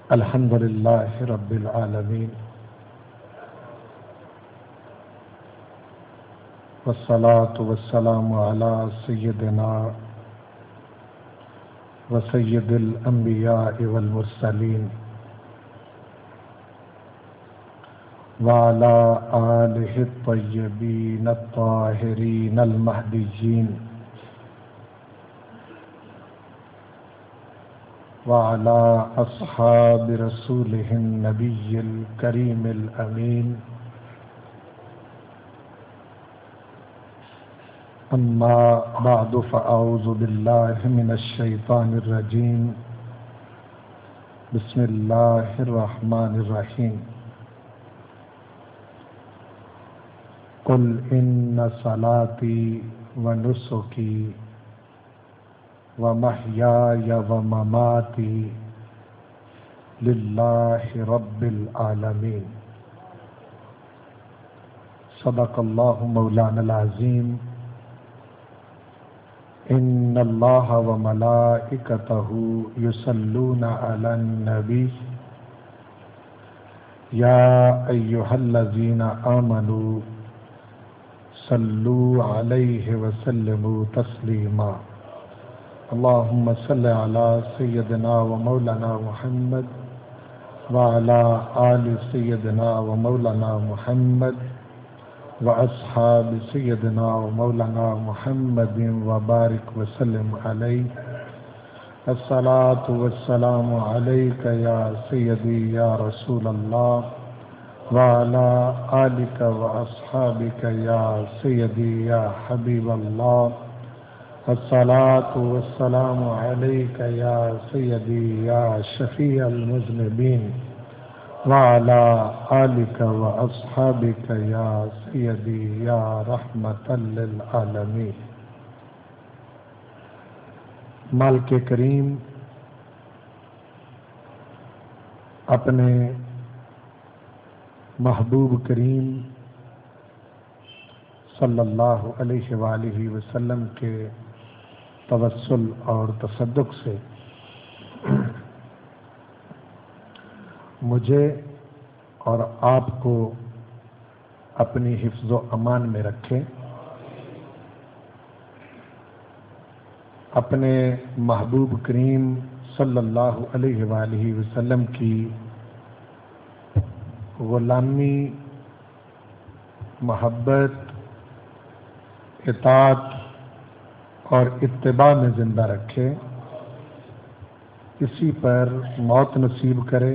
الحمد للہ رب العالمین والصلاة والسلام علی سیدنا و سید الانبیاء والمرسلین وعلی آلہ الطیبین الطاہرین المہدیین وعلى أصحاب رسوله النبي الكريم الأمين أما بعد فأعوذ بالله من الشيطان الرجيم بسم الله الرحمن الرحيم قل إن صلاتي ونسكي ومحیاي ومماتي للہ رب العالمین صدق اللہ مولانا العظیم ان اللہ وملائکتہ یصلون علی النبی یا ایہا الذین آمنوا صلوا علیہ وسلموا تسلیما اللهم صل على سيدنا ومولانا محمد وعلى آل سيدنا ومولانا محمد وأصحاب سيدنا ومولانا محمد وبارك وسلم عليه الصلاة والسلام عليك يا سيدي يا رسول الله وعلى آلك وأصحابك يا سيدي يا حبيب الله الصلاة والسلام عليك يا سيدي يا شفيع المذنبين وعلى آلك وأصحابك يا سيدي يا رحمة للعالمين مالک کریم اپنے محبوب کریم صلی اللہ علیہ وآلہ وسلم کے توسل اور تصدق سے مجھے اور آپ کو اپنی حفظ و امان میں رکھے، اپنے محبوب کریم صلی اللہ علیہ وآلہ وسلم کی غلامی، محبت، اطاعت اور اتباع میں زندہ رکھے، اسی پر موت نصیب کرے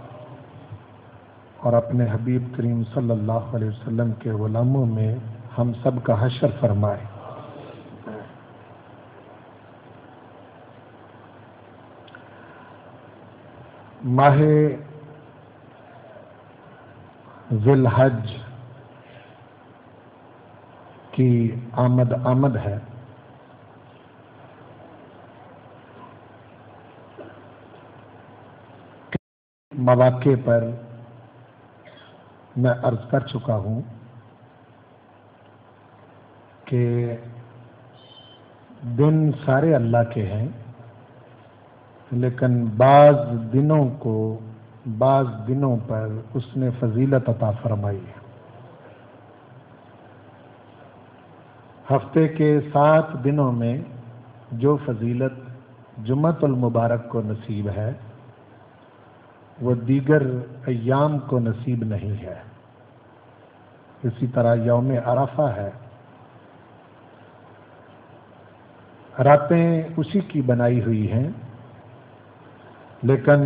اور اپنے حبیب کریم صلی اللہ علیہ وسلم کے غلاموں میں ہم سب کا حشر فرمائے۔ ماہ ذی الحج کی آمد ہے۔ مواقع پر میں عرض کر چکا ہوں کہ دن سارے اللہ کے ہیں، لیکن بعض دنوں پر اس نے فضیلت عطا فرمائی ہے۔ ہفتے کے 7 دنوں میں جو فضیلت جمعۃ المبارک کو نصیب ہے وہ دیگر ایام کو نصیب نہیں ہے۔ اسی طرح یوم عرفہ ہے، راتیں اسی کی بنائی ہوئی ہیں، لیکن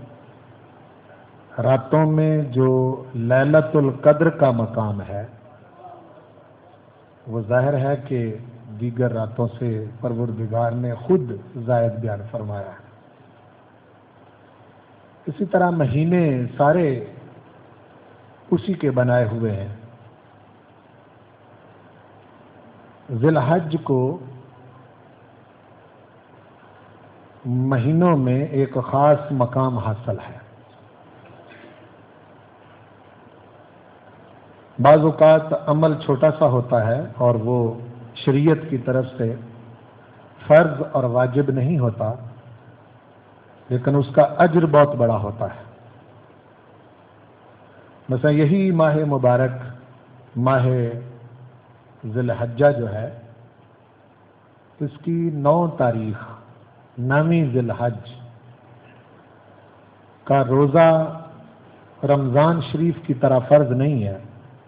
راتوں میں جو لیلۃ القدر کا مقام ہے وہ ظاہر ہے کہ دیگر راتوں سے پروردگار نے خود زائد بیان فرمایا ہے۔ اسی طرح مہینے سارے اسی کے بنائے ہوئے ہیں۔ ذی الحج کو مہینوں میں ایک خاص مقام حاصل ہے۔ بعض اوقات عمل چھوٹا سا ہوتا ہے اور وہ شریعت کی طرف سے فرض اور واجب نہیں ہوتا، لیکن اس کا اجر بہت بڑا ہوتا ہے۔ مثلا یہی ماہ مبارک ماہ ذی الحجہ جو ہے، اس کی 9 تاریخ 9ویں ذی الحج کا روزہ رمضان شریف کی طرح فرض نہیں ہے،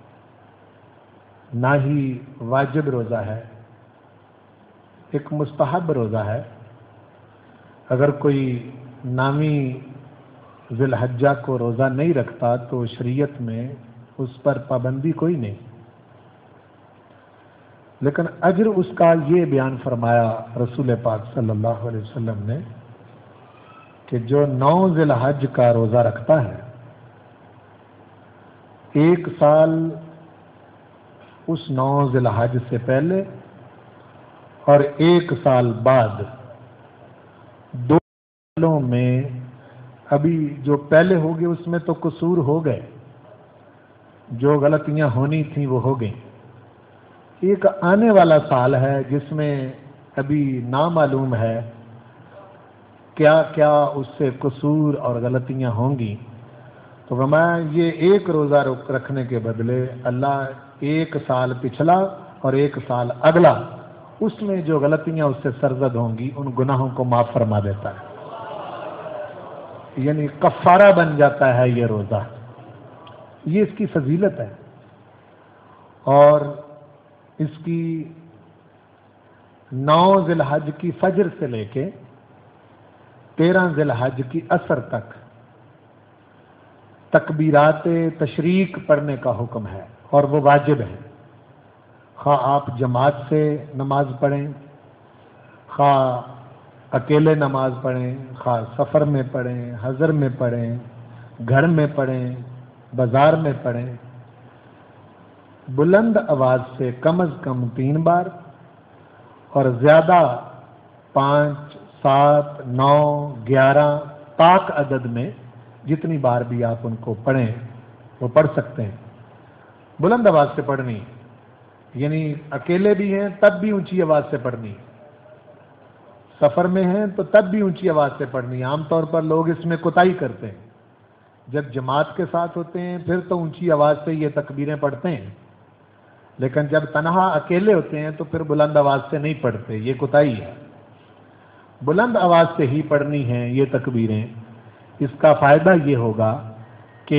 نہ ہی واجب روزہ ہے، ایک مستحب روزہ ہے۔ اگر کوئی 9ویں ذی الحجہ کو روزہ نہیں رکھتا تو شریعت میں اس پر پابندی کوئی نہیں، لیکن اجر اس کا یہ بیان فرمایا رسول پاک صلی اللہ علیہ وسلم نے کہ جو 9 ذی الحج کا روزہ رکھتا ہے، 1 سال اس 9 ذی الحج سے پہلے اور 1 سال بعد، 2 سالوں میں ابھی جو پہلے ہو گئے اس میں تو قصور ہو گئے، جو غلطیاں ہونی تھیں وہ ہو گئیں۔ ایک آنے والا سال ہے جس میں ابھی نامعلوم ہے کیا کیا اس سے قصور اور غلطیاں ہوں گی، تو فرمایا یہ ایک روزہ رکھنے کے بدلے اللہ 1 سال پچھلا اور 1 سال اگلا اس میں جو غلطیاں اس سے سرزد ہوں گی ان گناہوں کو معاف فرما دیتا ہے، یعنی کفارہ بن جاتا ہے یہ روزہ۔ یہ اس کی فضیلت ہے، اور اس کی 9 ذی الحج کی فجر سے لے کے 13 ذی الحج کی عصر تک تکبیرات تشریق پڑھنے کا حکم ہے، اور وہ واجب ہے، خواہ آپ جماعت سے نماز پڑھیں، خواہ اکیلے نماز پڑھیں، خواہ سفر میں پڑھیں، حضر میں پڑھیں، گھر میں پڑھیں، بازار میں پڑھیں، بلند آواز سے کم از کم 3 بار اور زیادہ 5، 7، 9، 11 پاک عدد میں جتنی بار بھی آپ ان کو پڑھیں وہ پڑھ سکتے ہیں۔ بلند آواز سے پڑھنی، یعنی اکیلے بھی ہیں تب بھی اونچی آواز سے پڑھنی، سفر میں ہیں تو تب بھی اونچی آواز سے پڑھنی۔ عام طور پر لوگ اس میں کوتاہی کرتے ہیں، جب جماعت کے ساتھ ہوتے ہیں پھر تو اونچی آواز سے یہ تکبیریں پڑھتے ہیں، لیکن جب تنہا اکیلے ہوتے ہیں تو پھر بلند آواز سے نہیں پڑھتے، یہ کوتاہی ہے۔ بلند آواز سے ہی پڑھنی ہیں یہ تکبیریں۔ اس کا فائدہ یہ ہوگا کہ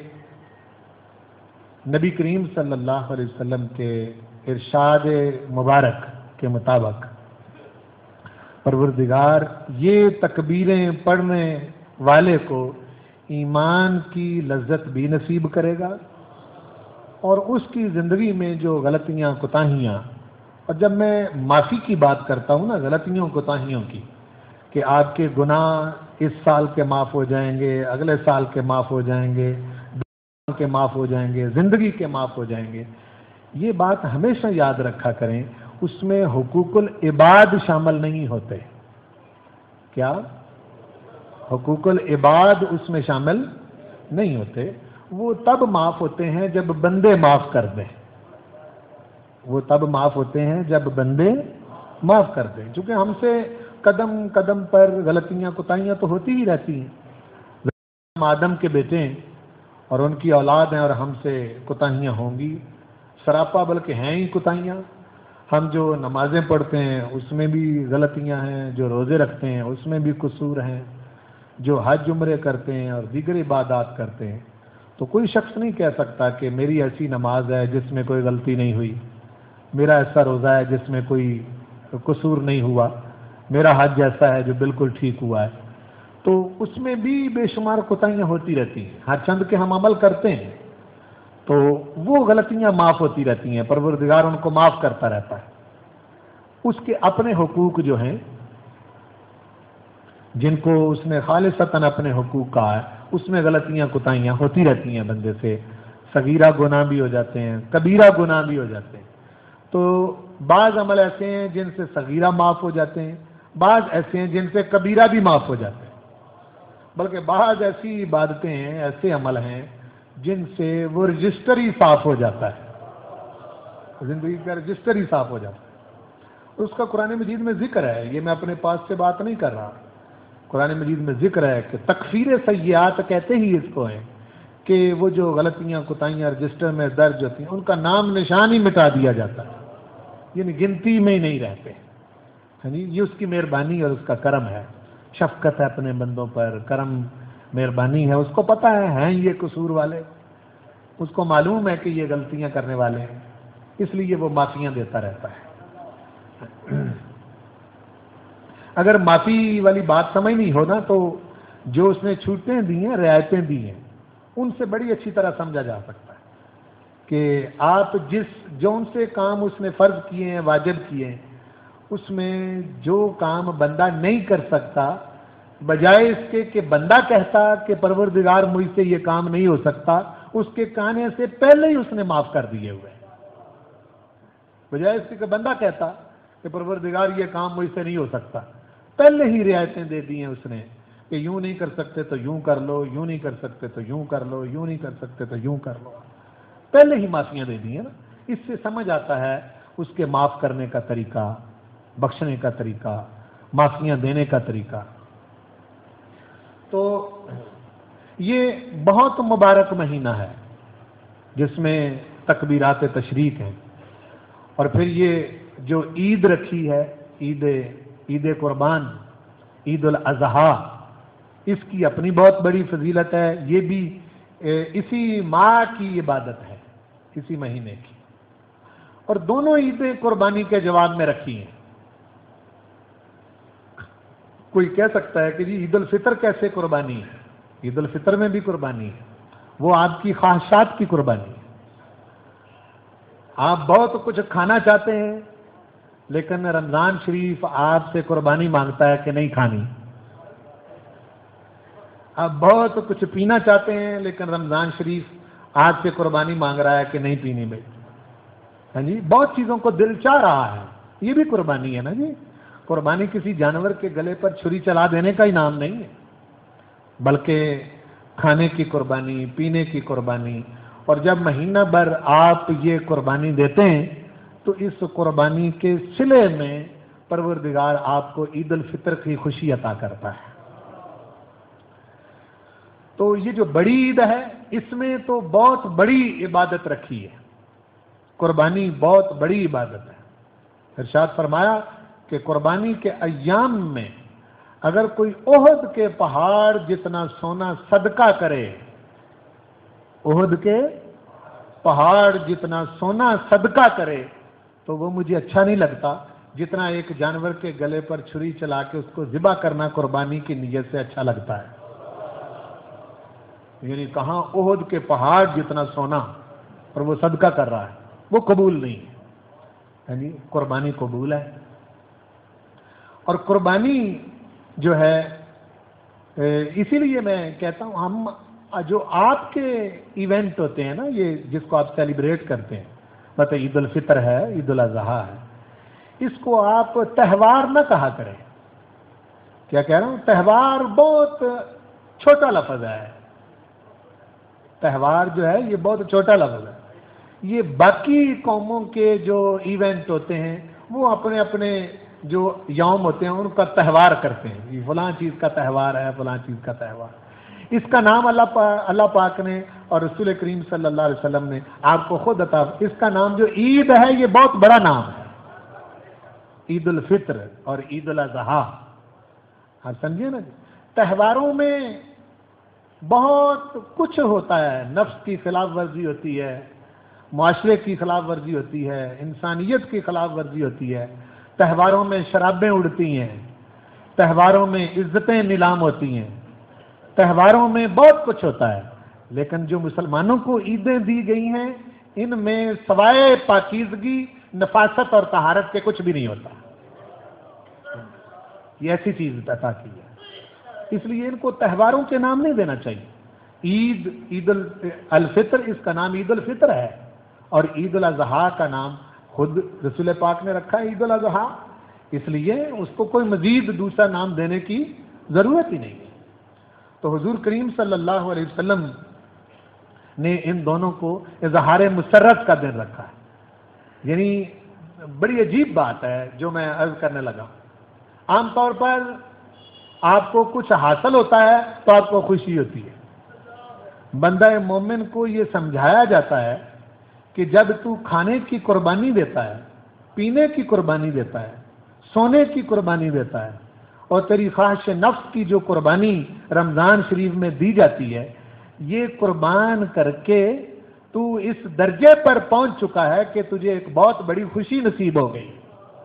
نبی کریم صلی اللہ علیہ وسلم کے ارشاد مبارک کے مطابق پروردگار یہ تکبیریں پڑھنے والے کو ایمان کی لذت بھی نصیب کرے گا، اور اس کی زندگی میں جو غلطیاں کوتاہیاں، اور جب میں معافی کی بات کرتا ہوں نا غلطیوں کوتاہیوں کی، کہ آپ کے گناہ اس سال کے معاف ہو جائیں گے، اگلے سال کے معاف ہو جائیں گے، 2 سال کے معاف ہو جائیں گے، زندگی کے معاف ہو جائیں گے، یہ بات ہمیشہ یاد رکھا کریں، اس میں حقوق العباد شامل نہیں ہوتے۔ کیا حقوق العباد اس میں شامل نہیں ہوتے؟ وہ تب معاف ہوتے ہیں جب بندے معاف کر دیں، وہ تب معاف ہوتے ہیں جب بندے معاف کر دیں، چونکہ ہم سے قدم قدم پر غلطیاں کوتاہیاں تو ہوتی ہی رہتی ہیں، ہم آدم کے بیٹے ہیں اور ان کی اولاد ہیں، اور ہم سے کوتاہیاں ہوں گی سراپا، بلکہ ہیں ہی کوتاہیاں۔ ہم جو نمازیں پڑھتے ہیں اس میں بھی غلطیاں ہیں، جو روزے رکھتے ہیں اس میں بھی قصور ہیں، جو حج عمرے کرتے ہیں اور دیگر عبادات کرتے ہیں، تو کوئی شخص نہیں کہہ سکتا کہ میری ایسی نماز ہے جس میں کوئی غلطی نہیں ہوئی، میرا ایسا روزہ ہے جس میں کوئی قصور نہیں ہوا، میرا حج ایسا ہے جو بالکل ٹھیک ہوا ہے۔ تو اس میں بھی بے شمار کوتاہیاں ہوتی رہتی ہیں، ہر چند کے ہم عمل کرتے ہیں تو وہ غلطیاں معاف ہوتی رہتی ہیں، پروردگار ان کو معاف کرتا رہتا ہے۔ اس کے اپنے حقوق جو ہیں جن کو اس نے خالصتاً اپنے حقوق کہا ہے، اس میں غلطیاں کوتاہیاں ہوتی رہتی ہیں بندے سے، صغیرہ گناہ بھی ہو جاتے ہیں، کبیرہ گناہ بھی ہو جاتے ہیں۔ تو بعض عمل ایسے ہیں جن سے صغیرہ معاف ہو جاتے ہیں، بعض ایسے ہیں جن سے کبیرہ بھی معاف ہو جاتے ہیں، بلکہ بعض ایسی عبادتیں ہیں، ایسے عمل ہیں جن سے وہ رجسٹر ہی صاف ہو جاتا ہے، زندگی کا رجسٹر ہی صاف ہو جاتا ہے۔ اس کا قرآن مجید میں ذکر ہے، یہ میں اپنے پاس سے بات نہیں کر رہا، قرآن مجید میں ذکر ہے کہ تکفیر سیئات کہتے ہی اس کو ہیں کہ وہ جو غلطیاں کوتاہیاں رجسٹر میں درج ہوتی ہیں ان کا نام نشان ہی مٹا دیا جاتا ہے، یعنی گنتی میں ہی نہیں رہتے۔ ہاں جی، یہ اس کی مہربانی اور اس کا کرم ہے، شفقت ہے اپنے بندوں پر، کرم مہربانی ہے۔ اس کو پتہ ہے یہ قصور والے، اس کو معلوم ہے کہ یہ غلطیاں کرنے والے ہیں، اس لیے وہ معافیاں دیتا رہتا ہے۔ اگر معافی والی بات سمجھنی ہو نا تو جو اس نے چھوٹیں دی ہیں، رعایتیں دی ہیں، ان سے بڑی اچھی طرح سمجھا جا سکتا ہے کہ آپ جو ان سے کام اس نے فرض کیے ہیں، واجب کیے ہیں، اس میں جو کام بندہ نہیں کر سکتا، بجائے اس کے کہ بندہ کہتا کہ پروردگار مجھ سے یہ کام نہیں ہو سکتا، اس کے کہنے سے پہلے ہی اس نے معاف کر دیے ہوئے، بجائے اس کے کہ بندہ کہتا کہ پروردگار یہ کام مجھ سے نہیں ہو سکتا، پہلے ہی رعایتیں دے دی ہیں اس نے کہ یوں نہیں کر سکتے تو یوں کر لو، یوں نہیں کر سکتے تو یوں کر لو، یوں نہیں کر سکتے تو یوں کر لو، پہلے ہی معافیاں دے دی ہیں نا۔ اس سے سمجھ آتا ہے اس کے معاف کرنے کا طریقہ، بخشنے کا طریقہ، معافیاں دینے کا طریقہ۔ تو یہ بہت مبارک مہینہ ہے جس میں تکبیرات تشریق ہیں، اور پھر یہ جو عید رکھی ہے، عید قربان، عید الاضحیٰ، اس کی اپنی بہت بڑی فضیلت ہے۔ یہ بھی اسی ماہ کی عبادت ہے، اسی مہینے کی، اور دونوں عیدیں قربانی کے جواب میں رکھی ہیں۔ کوئی کہہ سکتا ہے کہ جی عید الفطر کیسے قربانی ہے؟ عید الفطر میں بھی قربانی ہے، وہ آپ کی خواہشات کی قربانی ہے۔ آپ بہت کچھ کھانا چاہتے ہیں لیکن رمضان شریف آپ سے قربانی مانگتا ہے کہ نہیں کھانی۔ آپ بہت کچھ پینا چاہتے ہیں لیکن رمضان شریف آپ سے قربانی مانگ رہا ہے کہ نہیں پینی بھائی۔ ہاں جی، بہت چیزوں کو دل چاہ رہا ہے، یہ بھی قربانی ہے نا جی۔ قربانی کسی جانور کے گلے پر چھری چلا دینے کا انعام نہیں ہے، بلکہ کھانے کی قربانی، پینے کی قربانی۔ اور جب مہینہ بھر آپ یہ قربانی دیتے ہیں تو اس قربانی کے صلے میں پروردگار آپ کو عید الفطر کی خوشی عطا کرتا ہے۔ تو یہ جو بڑی عید ہے اس میں تو بہت بڑی عبادت رکھی ہے، قربانی بہت بڑی عبادت ہے۔ ارشاد فرمایا کہ قربانی کے ایام میں اگر کوئی احد کے پہاڑ جتنا سونا صدقہ کرے، احد کے پہاڑ جتنا سونا صدقہ کرے، تو وہ مجھے اچھا نہیں لگتا جتنا ایک جانور کے گلے پر چھری چلا کے اس کو ذبح کرنا قربانی کی نیت سے اچھا لگتا ہے۔ یعنی کہاں احد کے پہاڑ جتنا سونا اور وہ صدقہ کر رہا ہے، وہ قبول نہیں ہے۔ یعنی قربانی قبول ہے، اور قربانی جو ہے اسی لیے میں کہتا ہوں ہم جو آپ کے ایونٹ ہوتے ہیں نا، یہ جس کو آپ سیلیبریٹ کرتے ہیں، مطلب عید الفطر ہے، عید الاضحیٰ ہے، اس کو آپ تہوار نہ کہا کریں۔ کیا کہہ رہا ہوں؟ تہوار بہت چھوٹا لفظ ہے، تہوار جو ہے یہ بہت چھوٹا لفظ ہے۔ یہ باقی قوموں کے جو ایونٹ ہوتے ہیں وہ اپنے اپنے جو یوم ہوتے ہیں ان کا تہوار کرتے ہیں، یہ فلاں چیز کا تہوار ہے، فلاں چیز کا تہوار۔ اس کا نام اللہ پاک نے اور رسول کریم صلی اللہ علیہ وسلم نے آپ کو خود عطا، اس کا نام جو عید ہے یہ بہت بڑا نام ہے، عید الفطر اور عید الاضحیٰ۔ آپ سمجھیے نا، تہواروں میں بہت کچھ ہوتا ہے، نفس کی خلاف ورزی ہوتی ہے، معاشرے کی خلاف ورزی ہوتی ہے، انسانیت کی خلاف ورزی ہوتی ہے۔ تہواروں میں شرابیں اڑتی ہیں، تہواروں میں عزتیں نیلام ہوتی ہیں، تہواروں میں بہت کچھ ہوتا ہے، لیکن جو مسلمانوں کو عیدیں دی گئی ہیں ان میں سوائے پاکیزگی، نفاست اور طہارت کے کچھ بھی نہیں ہوتا۔ یہ ایسی چیز عطا کی ہے، اس لیے ان کو تہواروں کے نام نہیں دینا چاہیے۔ عید الفطر، اس کا نام عید الفطر ہے، اور عید الاضحیٰ کا نام خود رسول پاک نے رکھا ہے عید الاضحیٰ، اس لیے اس کو کوئی مزید دوسرا نام دینے کی ضرورت ہی نہیں ہے۔ تو حضور کریم صلی اللہ علیہ وسلم نے ان دونوں کو اظہار مسرت کا دن رکھا ہے۔ یعنی بڑی عجیب بات ہے جو میں عرض کرنے لگا۔ عام طور پر آپ کو کچھ حاصل ہوتا ہے تو آپ کو خوشی ہوتی ہے۔ بندہ مومن کو یہ سمجھایا جاتا ہے کہ جب تو کھانے کی قربانی دیتا ہے، پینے کی قربانی دیتا ہے، سونے کی قربانی دیتا ہے، اور تیری خواہش نفس کی جو قربانی رمضان شریف میں دی جاتی ہے، یہ قربان کر کے تو اس درجے پر پہنچ چکا ہے کہ تجھے ایک بہت بڑی خوشی نصیب ہو گئی،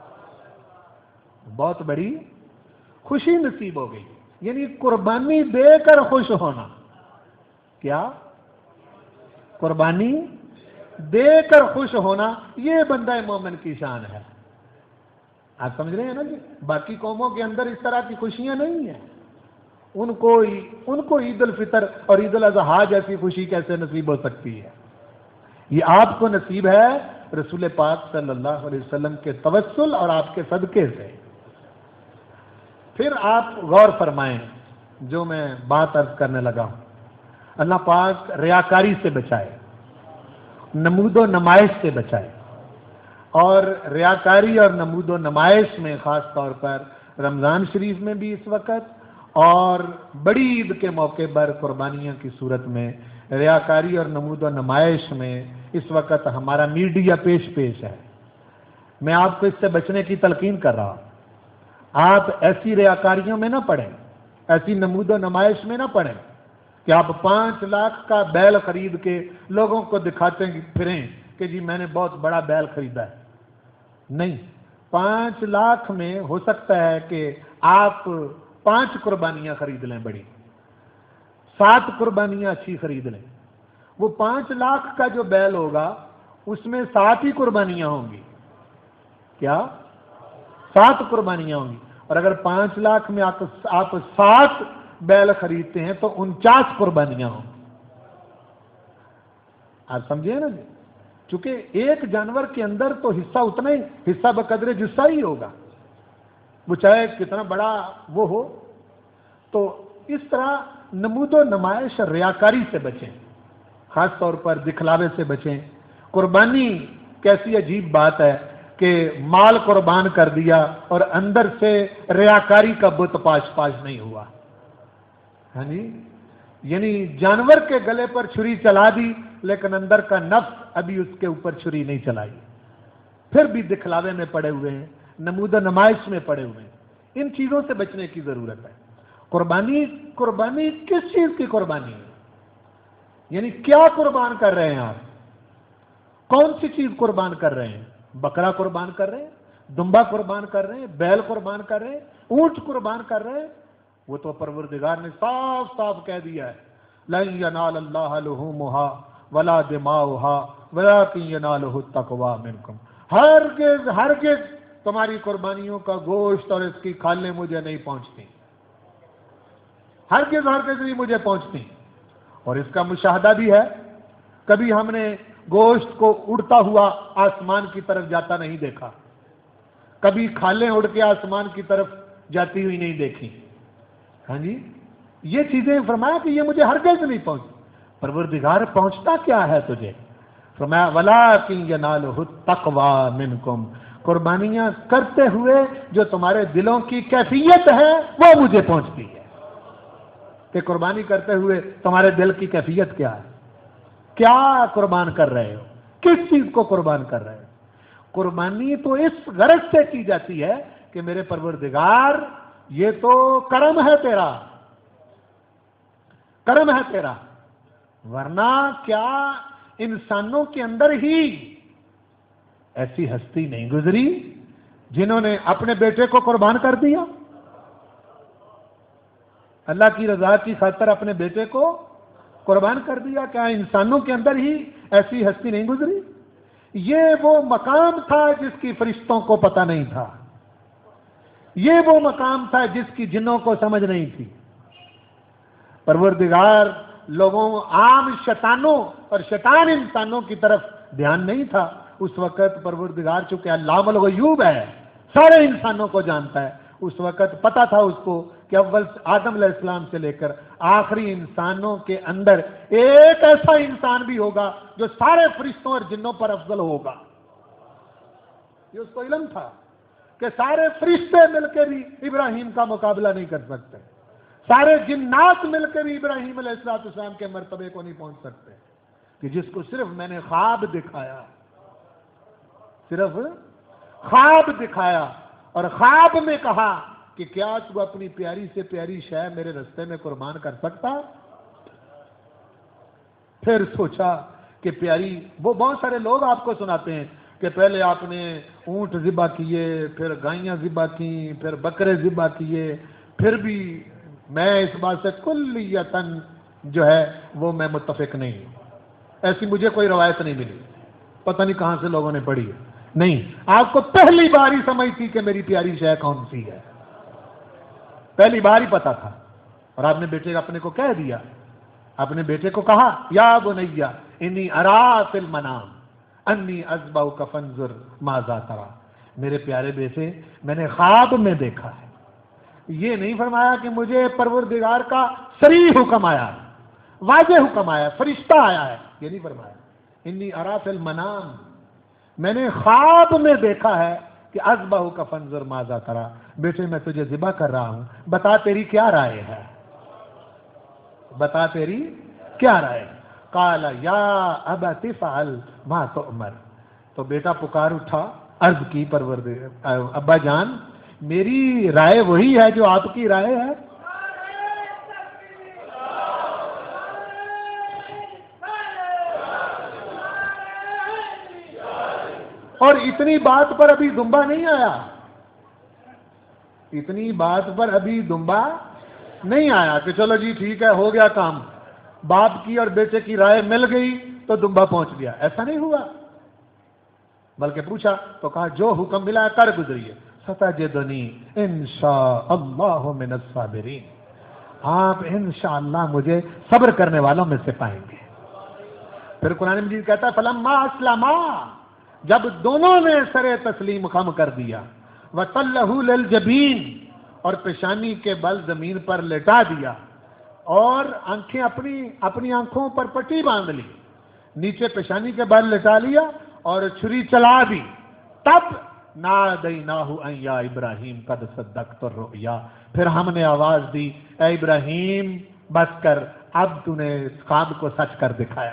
بہت بڑی خوشی نصیب ہو گئی۔ یعنی قربانی دے کر خوش ہونا، کیا قربانی دے کر خوش ہونا، یہ بندہ مومن کی شان ہے۔ آپ سمجھ رہے ہیں نا جی؟ باقی قوموں کے اندر اس طرح کی خوشیاں نہیں ہیں، ان کو عید الفطر اور عید الاضحیٰ جیسی خوشی کیسے نصیب ہو سکتی ہے؟ یہ آپ کو نصیب ہے رسول پاک صلی اللہ علیہ وسلم کے توسل اور آپ کے صدقے سے۔ پھر آپ غور فرمائیں جو میں بات عرض کرنے لگا ہوں، اللہ پاک ریاکاری سے بچائے، نمود و نمائش سے بچائے، اور ریاکاری اور نمود و نمائش میں خاص طور پر رمضان شریف میں بھی اس وقت اور بڑی عید کے موقع پر قربانیاں کی صورت میں ریاکاری اور نمود و نمائش میں اس وقت ہمارا میڈیا پیش ہے۔ میں آپ کو اس سے بچنے کی تلقین کر رہا ہوں۔ آپ ایسی ریاکاریوں میں نہ پڑیں، ایسی نمود و نمائش میں نہ پڑیں کہ آپ 5 لاکھ کا بیل خرید کے لوگوں کو دکھاتے پھریں کہ جی میں نے بہت بڑا بیل خریدا ہے۔ نہیں، 5 لاکھ میں ہو سکتا ہے کہ آپ 5 قربانیاں خرید لیں، بڑی 7 قربانیاں اچھی خرید لیں۔ وہ 5 لاکھ کا جو بیل ہوگا اس میں 7 ہی قربانیاں ہوں گی، کیا 7 قربانیاں ہوں گی، اور اگر 5 لاکھ میں آپ 7 بیل خریدتے ہیں تو 49 قربانیاں ہوں گی۔ آپ سمجھے نا جی؟ چونکہ ایک جانور کے اندر تو حصہ اتنا ہی، حصہ بقدر جسہ ہی ہوگا، وہ چاہے کتنا بڑا وہ ہو۔ تو اس طرح نمود و نمائش ریاکاری سے بچیں، خاص طور پر دکھلاوے سے بچیں۔ قربانی کیسی عجیب بات ہے کہ مال قربان کر دیا اور اندر سے ریاکاری کا بت پاش نہیں ہوا، ہاں جی؟ یعنی جانور کے گلے پر چھری چلا دی لیکن اندر کا نفس ابھی اس کے اوپر چھری نہیں چلائی، پھر بھی دکھلاوے میں پڑے ہوئے ہیں، نمود و نمائش میں پڑے ہوئے ہیں۔ ان چیزوں سے بچنے کی ضرورت ہے۔ قربانی کس چیز کی قربانی ہے؟ یعنی کیا قربان کر رہے ہیں آپ؟ کون سی چیز قربان کر رہے ہیں؟ بکرا قربان کر رہے ہیں، دمبا قربان کر رہے ہیں، بیل قربان کر رہے ہیں، اونٹ قربان کر رہے ہیں؟ وہ تو پروردگار نے صاف صاف کہہ دیا ہے، لَن يَنَالَ اللَّهَ لُحُومُهَا وَلَا دِمَاؤُهَا وَلَٰكِن يَنَالُهُ التَّقْوَىٰ مِنكُمْ۔ ہرگز تمہاری قربانیوں کا گوشت اور اس کی کھالیں مجھے نہیں پہنچتی، ہرگز نہیں مجھے پہنچتی۔ اور اس کا مشاہدہ بھی ہے، کبھی ہم نے گوشت کو اڑتا ہوا آسمان کی طرف جاتا نہیں دیکھا، کبھی کھالیں اڑ کے آسمان کی طرف جاتی ہوئی نہیں دیکھی، ہاں جی؟ یہ چیزیں فرمایا کہ یہ مجھے ہرگز نہیں پہنچتی۔ پروردگار پہنچتا کیا ہے تجھے؟ فرمایا وَلَٰكِن يَنَالُهُ التَّقْوَىٰ مِنكُمْ، قربانیاں کرتے ہوئے جو تمہارے دلوں کی کیفیت ہے وہ مجھے پہنچتی ہے۔ کہ قربانی کرتے ہوئے تمہارے دل کی کیفیت کیا ہے؟ کیا قربان کر رہے ہو؟ کس چیز کو قربان کر رہے ہو؟ قربانی تو اس غرض سے کی جاتی ہے کہ میرے پروردگار یہ تو کرم ہے تیرا، کرم ہے تیرا، ورنہ کیا انسانوں کے اندر ہی ایسی ہستی نہیں گزری جنہوں نے اپنے بیٹے کو قربان کر دیا؟ اللہ کی رضا کی خاطر اپنے بیٹے کو قربان کر دیا؟ کیا انسانوں کے اندر ہی ایسی ہستی نہیں گزری؟ یہ وہ مقام تھا جس کی فرشتوں کو پتہ نہیں تھا، یہ وہ مقام تھا جس کی جنوں کو سمجھ نہیں تھی۔ پروردگار لوگوں، عام شیطانوں اور شیطان انسانوں کی طرف دھیان نہیں تھا اس وقت۔ پروردگار چونکہ علام الغیوب ہے، سارے انسانوں کو جانتا ہے، اس وقت پتا تھا اس کو کہ اول آدم علیہ السلام سے لے کر آخری انسانوں کے اندر ایک ایسا انسان بھی ہوگا جو سارے فرشتوں اور جنوں پر افضل ہوگا، یہ اس کو علم تھا۔ کہ سارے فرشتے مل کے بھی ابراہیم کا مقابلہ نہیں کر سکتے، سارے جنات مل کے بھی ابراہیم علیہ السلام کے مرتبے کو نہیں پہنچ سکتے، کہ جس کو صرف میں نے خواب دکھایا، صرف خواب دکھایا، اور خواب میں کہا کہ کیا تو اپنی پیاری سے پیاری شے میرے رستے میں قربان کر سکتا؟ پھر سوچا کہ پیاری، وہ بہت سارے لوگ آپ کو سناتے ہیں کہ پہلے آپ نے اونٹ ذبح کیے، پھر گائیاں ذبح کی، پھر بکرے ذبح کیے، پھر بھی میں اس بات سے کلیتاً جو ہے وہ میں متفق نہیں ہوں، ایسی مجھے کوئی روایت نہیں ملی، پتہ نہیں کہاں سے لوگوں نے پڑھی ہے، نہیں، آپ کو پہلی بار ہی سمجھ تھی کہ میری پیاری شے کون سی ہے، پہلی بار ہی پتا تھا، اور آپ نے بیٹے اپنے کو کہہ دیا، اپنے بیٹے کو کہا یا بنیا انی ارا فی المنام انی اذبحک فانظر ماذا تری، میرے پیارے بیٹے میں نے خواب میں دیکھا ہے، یہ نہیں فرمایا کہ مجھے پروردگار کا صریح حکم آیا، واضح حکم آیا، فرشتہ آیا ہے، یہ نہیں فرمایا، انی ارا فی المنام، میں نے خواب میں دیکھا ہے کہ اذبحک فانظر ماذا تری، بیٹے میں تجھے ذبح کر رہا ہوں، بتا تیری کیا رائے ہے، بتا تیری کیا رائے؟ قال یا ابت افعل ما تؤمر، تو بیٹا پکار اٹھا، عرض کی پروردگار ابا جان میری رائے وہی ہے جو آپ کی رائے ہے، اور اتنی بات پر ابھی دمبا نہیں آیا، اتنی بات پر ابھی دمبا نہیں آیا کہ چلو جی ٹھیک ہے ہو گیا کام، باپ کی اور بیٹے کی رائے مل گئی تو دمبا پہنچ گیا، ایسا نہیں ہوا، بلکہ پوچھا تو کہا جو حکم ملا کر گزریے، ستجدنی انشاء اللہ من الصابرین، آپ انشاءاللہ مجھے صبر کرنے والوں میں سے پائیں گے۔ پھر قرآن مجید کہتا ہے فلما اسلما، جب دونوں نے سر تسلیم خم کر دیا، وَتَلَّهُ لِلْجَبِينِ، اور پیشانی کے بل زمین پر لٹا دیا، اور آنکھیں اپنی آنکھوں پر پٹی باندھ لی، نیچے پیشانی کے بل لٹا لیا اور چھری چلا دی، تب نادیناہ ان یا ابراہیم قد صدقت الرؤیا، پھر ہم نے آواز دی اے ابراہیم بس کر، اب تو نے اس خواب کو سچ کر دکھایا،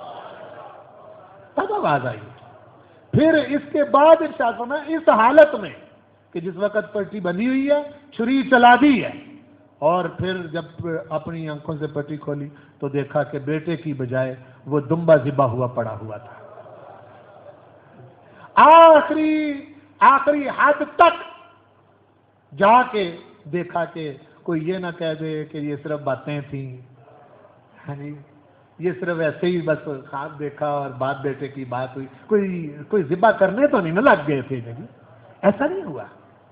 تب آواز آئی۔ پھر اس کے بعد ارشاد فرمایا اس حالت میں کہ جس وقت پٹی بندھی ہوئی ہے، چھری چلا دی ہے، اور پھر جب اپنی آنکھوں سے پٹی کھولی تو دیکھا کہ بیٹے کی بجائے وہ دمبا ذبح ہوا پڑا ہوا تھا، آخری حد تک جا کے دیکھا کہ کوئی یہ نہ کہہ دے کہ یہ صرف باتیں تھیں، یہ صرف ایسے ہی بس خواب دیکھا اور باپ بیٹے کی بات ہوئی، کوئی ذبح کرنے تو نہیں نہ لگ گئے تھے، ایسا نہیں ہوا،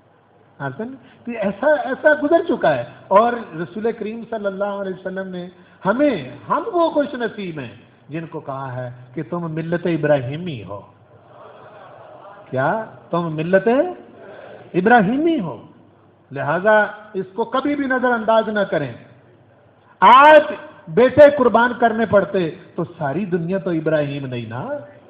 ایسا گزر چکا ہے، اور رسول کریم صلی اللہ علیہ وسلم نے ہم وہ خوش نصیب ہیں جن کو کہا ہے کہ تم ملت ابراہیمی ہو، کیا تم ملت ابراہیمی ہو، لہذا اس کو کبھی بھی نظر انداز نہ کریں۔ آج بیٹے قربان کرنے پڑتے تو ساری دنیا تو ابراہیم نہیں نا،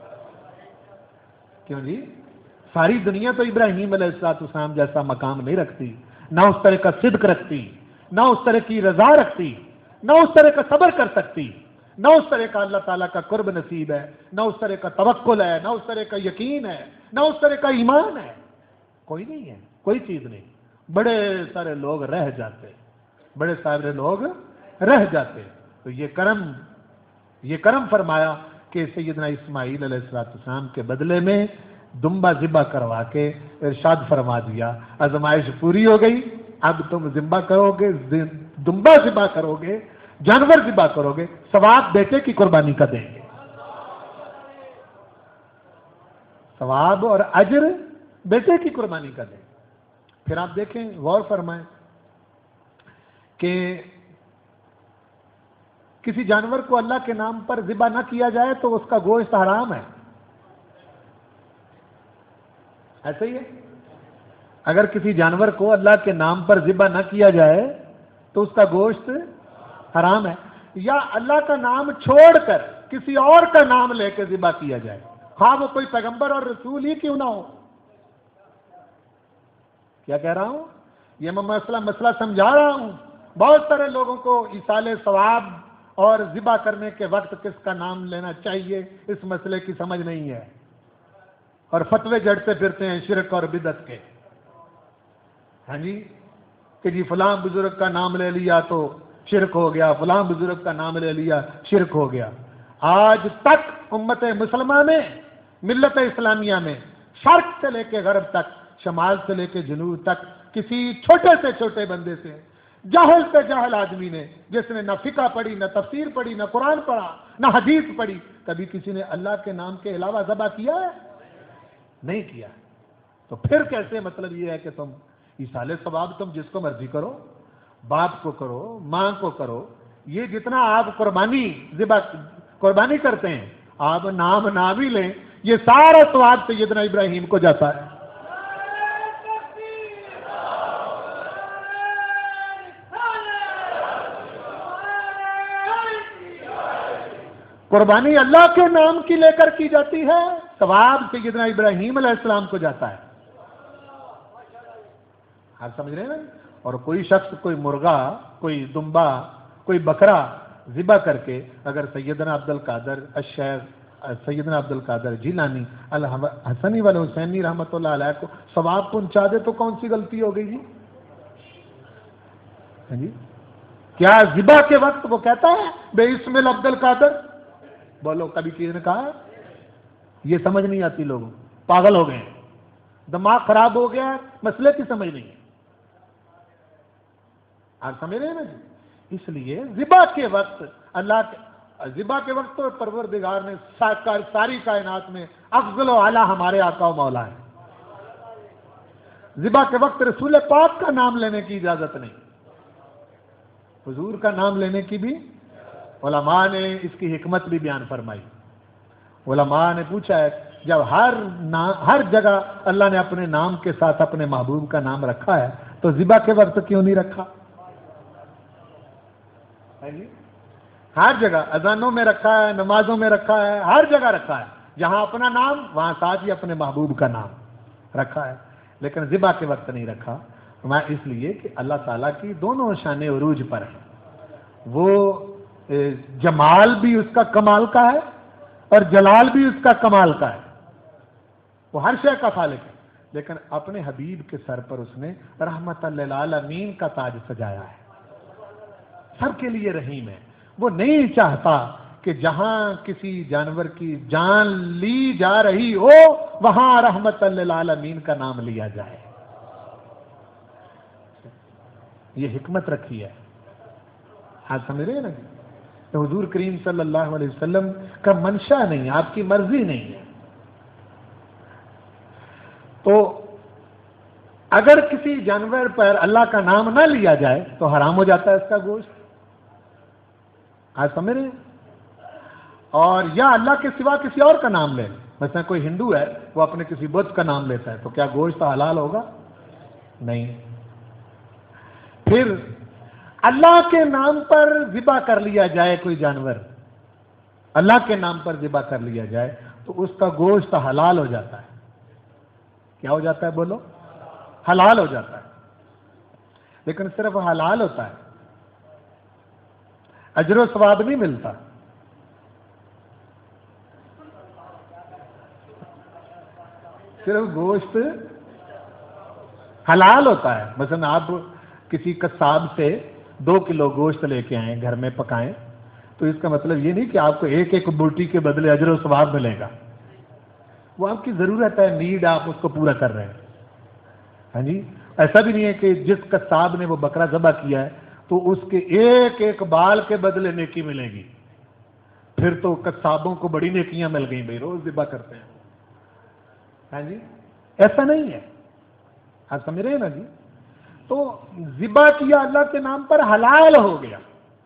کیوں جی؟ ساری دنیا تو ابراہیم علیہ السلام جیسا مقام نہیں رکھتی، نہ اس طرح کا صدق رکھتی، نہ اس طرح کی رضا رکھتی، نہ اس طرح کا صبر کر سکتی، نہ اس طرح کا اللہ تعالیٰ کا قرب نصیب ہے، نہ اس طرح کا توکل ہے، نہ اس طرح کا یقین ہے، نہ اس طرح کا ایمان ہے، کوئی نہیں ہے، کوئی چیز نہیں۔ بڑے سارے لوگ رہ جاتے، بڑے سارے لوگ رہ جاتے، تو یہ کرم فرمایا کہ سیدنا اسماعیل علیہ السلام کے بدلے میں دمبا ذبح کروا کے ارشاد فرما دیا آزمائش پوری ہو گئی، اب تم ذبح کرو گے، دمبا ذبح کرو گے، جانور ذبح کرو گے، ثواب بیٹے کی قربانی کا دیں گے، ثواب اور اجر بیٹے کی قربانی کا دیں گے۔ پھر آپ دیکھیں، غور فرمائیں کہ کسی جانور کو اللہ کے نام پر ذبح نہ کیا جائے تو اس کا گوشت حرام ہے، ایسا ہی ہے، اگر کسی جانور کو اللہ کے نام پر ذبح نہ کیا جائے تو اس کا گوشت حرام ہے، یا اللہ کا نام چھوڑ کر کسی اور کا نام لے کے ذبح کیا جائے، خواہ وہ کوئی پیغمبر اور رسول ہی کیوں نہ ہو، کیا کہہ رہا ہوں؟ یہ میں مسئلہ سمجھا رہا ہوں. بہت سارے لوگوں کو ایصال ثواب اور ذبح کرنے کے وقت کس کا نام لینا چاہیے اس مسئلے کی سمجھ نہیں ہے، اور فتوے جڑتے پھرتے ہیں شرک اور بدعت کے. ہاں جی، کہ جی فلاں بزرگ کا نام لے لیا تو شرک ہو گیا، فلاں بزرگ کا نام لے لیا شرک ہو گیا. آج تک امت مسلمہ میں، ملت اسلامیہ میں، شرق سے لے کے غرب تک، شمال سے لے کے جنوب تک، کسی چھوٹے سے چھوٹے بندے سے، جاہل سے جاہل آدمی نے، جس نے نہ فقہ پڑھی، نہ تفسیر پڑھی، نہ قرآن پڑھا، نہ حدیث پڑھی، کبھی کسی نے اللہ کے نام کے علاوہ ذبح کیا ہے؟ نہیں کیا. تو پھر کیسے مطلب یہ ہے کہ تم ایصال ثواب تم جس کو مرضی کرو، باپ کو کرو، ماں کو کرو، یہ جتنا آپ قربانی کرتے ہیں، آپ نام نہ بھی لیں، یہ سارا ثواب سیدنا ابراہیم کو جاتا ہے. قربانی اللہ کے نام کی لے کر کی جاتی ہے، ثواب سیدنا ابراہیم علیہ السلام کو جاتا ہے. آپ سمجھ رہے ہیں نا؟ اور کوئی شخص، کوئی مرغا، کوئی دمبا، کوئی بکرا ذبح کر کے اگر سیدنا عبد القادر الشیخ، سیدنا عبد القادر جیلانی الحسنی والحسینی رحمۃ اللہ علیہ کو ثواب پہنچا دے تو کون سی غلطی ہو گئی جی؟ ہاں جی، کیا ذبح کے وقت وہ کہتا ہے بے اسم عبد القادر؟ بولو، کبھی کسی نے کہا؟ یہ سمجھ نہیں آتی، لوگوں پاگل ہو گئے ہیں، دماغ خراب ہو گیا ہے، مسئلے کی سمجھ نہیں ہے. آپ سمجھ رہے ہیں نا جی؟ اس لیے ذبح کے وقت ذبح کے وقت تو پروردگار نے ساری کائنات میں افضل و اعلیٰ ہمارے آقا و مولا ہے. ذبح کے وقت رسول پاک کا نام لینے کی اجازت نہیں، حضور کا نام لینے کی بھی علماء نے اس کی حکمت بھی بیان فرمائی. علماء نے پوچھا ہے، جب ہر جگہ اللہ نے اپنے نام کے ساتھ اپنے محبوب کا نام رکھا ہے تو ذبح کے وقت کیوں نہیں رکھا؟ ہر جگہ اذانوں میں رکھا ہے، نمازوں میں رکھا ہے، ہر جگہ رکھا ہے. جہاں اپنا نام، وہاں ساتھ ہی اپنے محبوب کا نام رکھا ہے، لیکن ذبح کے وقت نہیں رکھا. میں اس لیے کہ اللہ تعالیٰ کی دونوں شان عروج پر ہے. وہ جمال بھی اس کا کمال کا ہے اور جلال بھی اس کا کمال کا ہے. وہ ہر شے کا خالق ہے، لیکن اپنے حبیب کے سر پر اس نے رحمت للعالمین کا تاج سجایا ہے. سب کے لیے رحیم ہے. وہ نہیں چاہتا کہ جہاں کسی جانور کی جان لی جا رہی ہو وہاں رحمت للعالمین کا نام لیا جائے. یہ حکمت رکھی ہے. آپ سمجھ رہے ہیں نا؟ تو حضور کریم صلی اللہ علیہ وسلم کا منشا نہیں ہے، آپ کی مرضی نہیں ہے. تو اگر کسی جانور پر اللہ کا نام نہ لیا جائے تو حرام ہو جاتا ہے اس کا گوشت. آپ سمجھ رہے ہیں؟ اور یا اللہ کے سوا کسی اور کا نام لے، مثلا کوئی ہندو ہے، وہ اپنے کسی بت کا نام لیتا ہے تو کیا گوشت حلال ہوگا؟ نہیں. پھر اللہ کے نام پر ذبح کر لیا جائے کوئی جانور، اللہ کے نام پر ذبح کر لیا جائے تو اس کا گوشت حلال ہو جاتا ہے. کیا ہو جاتا ہے؟ بولو. حلال ہو جاتا ہے. لیکن صرف حلال ہوتا ہے، اجر و ثواب نہیں ملتا. صرف گوشت حلال ہوتا ہے. مثلا آپ کسی قصاب سے 2 کلو گوشت لے کے آئیں، گھر میں پکائیں، تو اس کا مطلب یہ نہیں کہ آپ کو ایک ایک بوٹی کے بدلے اجر و ثواب ملے گا. وہ آپ کی ضرورت ہے، نیڈ، آپ اس کو پورا کر رہے ہیں. ہاں جی، ایسا بھی نہیں ہے کہ جس قصاب نے وہ بکرا ذبح کیا ہے تو اس کے ایک ایک بال کے بدلے نیکی ملے گی. پھر تو قصابوں کو بڑی نیکیاں مل گئیں، بھائی روز ذبح کرتے ہیں. ہاں جی، ایسا نہیں ہے. آپ سمجھ رہے ہیں نا جی؟ تو ذبح کیا اللہ کے نام پر حلال ہو گیا.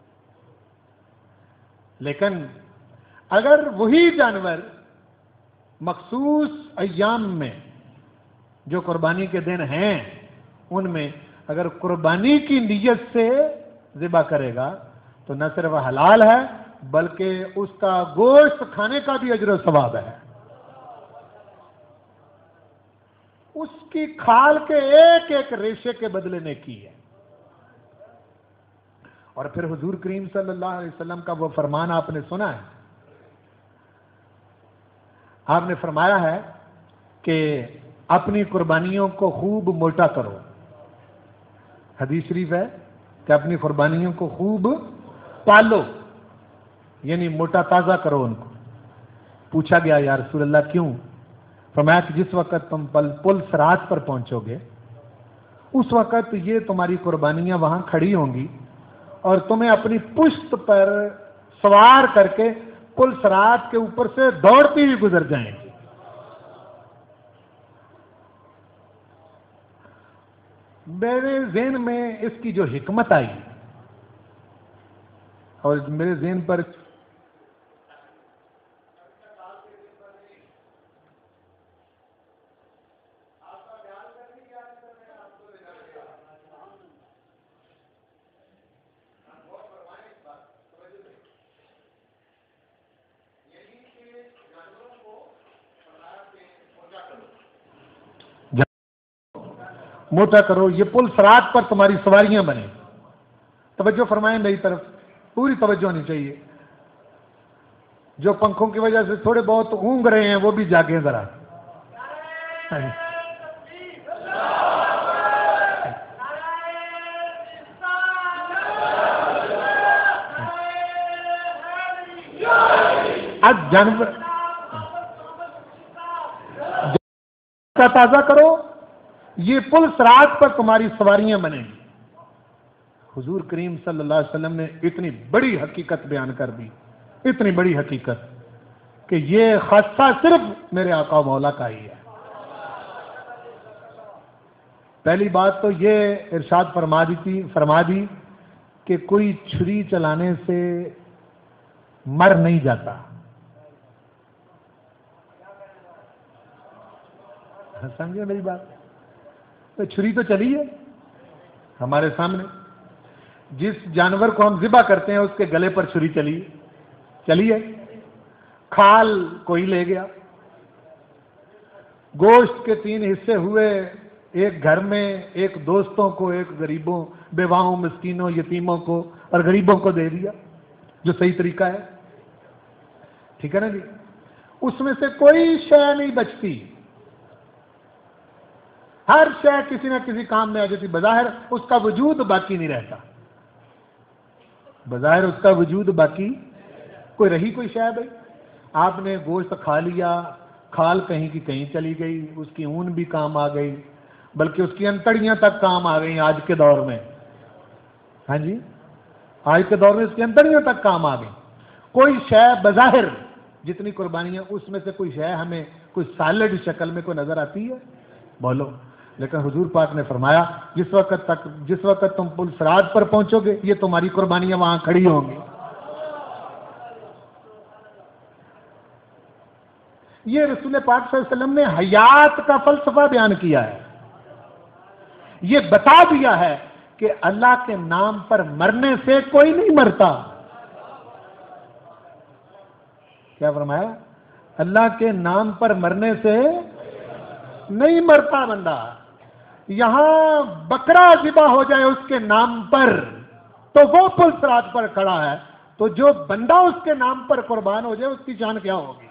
لیکن اگر وہی جانور مخصوص ایام میں جو قربانی کے دن ہیں ان میں اگر قربانی کی نیت سے ذبح کرے گا تو نہ صرف حلال ہے بلکہ اس کا گوشت کھانے کا بھی اجر و ثواب ہے. اس کی کھال کے ایک ایک ریشے کے بدلے نیکی ہے۔ اور پھر حضور کریم صلی اللہ علیہ وسلم کا وہ فرمان آپ نے سنا ہے، آپ نے فرمایا ہے کہ اپنی قربانیوں کو خوب موٹا کرو۔ حدیث شریف ہے کہ اپنی قربانیوں کو خوب پالو، یعنی موٹا تازہ کرو ان کو۔ پوچھا گیا یا رسول اللہ کیوں؟ فرمایا کہ جس وقت تم پل صراط پر پہنچو گے اس وقت یہ تمہاری قربانیاں وہاں کھڑی ہوں گی اور تمہیں اپنی پشت پر سوار کر کے پل صراط کے اوپر سے دوڑتی ہوئی گزر جائیں گی۔ میرے ذہن میں اس کی جو حکمت آئی اور میرے ذہن پر موٹا کرو، یہ پل صراط پر تمہاری سواریاں بنے۔ توجہ فرمائیں میری طرف، پوری توجہ ہونی چاہیے۔ جو پنکھوں کی وجہ سے تھوڑے بہت اونگ رہے ہیں وہ بھی جاگیں ذرا۔ اب جانور کا تازہ کرو، یہ پل صراط پر تمہاری سواریاں بنیں گی۔ حضور کریم صلی اللہ علیہ وسلم نے اتنی بڑی حقیقت بیان کر دی، اتنی بڑی حقیقت کہ یہ خاصہ صرف میرے آقا و مولا کا ہی ہے۔ پہلی بات تو یہ ارشاد فرما دی کہ کوئی چھری چلانے سے مر نہیں جاتا۔ سمجھے میری بات؟ تو چھری تو چلی ہے ہمارے سامنے، جس جانور کو ہم ذبح کرتے ہیں اس کے گلے پر چھری چلی ہے، کھال کوئی لے گیا، گوشت کے 3 حصے ہوئے، ایک گھر میں ایک دوستوں کو، ایک غریبوں، بیواؤں، مسکینوں، یتیموں کو اور غریبوں کو دے دیا، جو صحیح طریقہ ہے، ٹھیک ہے نا جی؟ اس میں سے کوئی شے نہیں بچتی، ہر شے کسی نہ کسی کام میں آ جاتی، بظاہر اس کا وجود باقی نہیں رہتا، بظاہر اس کا وجود باقی کوئی رہی کوئی شے ہے بھائی؟ آپ نے گوشت کھا لیا، کھال کہیں کی کہیں چلی گئی، اس کی اون بھی کام آ گئی، بلکہ اس کی انتڑیاں تک کام آ گئی آج کے دور میں۔ ہاں جی، آج کے دور میں اس کی انتڑیاں تک کام آ گئی۔ کوئی شے بظاہر جتنی قربانیاں، اس میں سے کوئی شے ہمیں کوئی سالڈ شکل میں کوئی نظر آتی ہے؟ بولو۔ لیکن حضور پاک نے فرمایا جس وقت تم پل صراط پر پہنچو گے یہ تمہاری قربانیاں وہاں کھڑی ہوں گی۔ یہ رسول پاک صلی اللہ علیہ وسلم نے حیات کا فلسفہ بیان کیا ہے، یہ بتا دیا ہے کہ اللہ کے نام پر مرنے سے کوئی نہیں مرتا۔ کیا فرمایا؟ اللہ کے نام پر مرنے سے نہیں مرتا بندہ۔ یہاں بکرا ذبح ہو جائے اس کے نام پر تو وہ پل صراط پر کھڑا ہے، تو جو بندہ اس کے نام پر قربان ہو جائے اس کی جان کیا ہوگی؟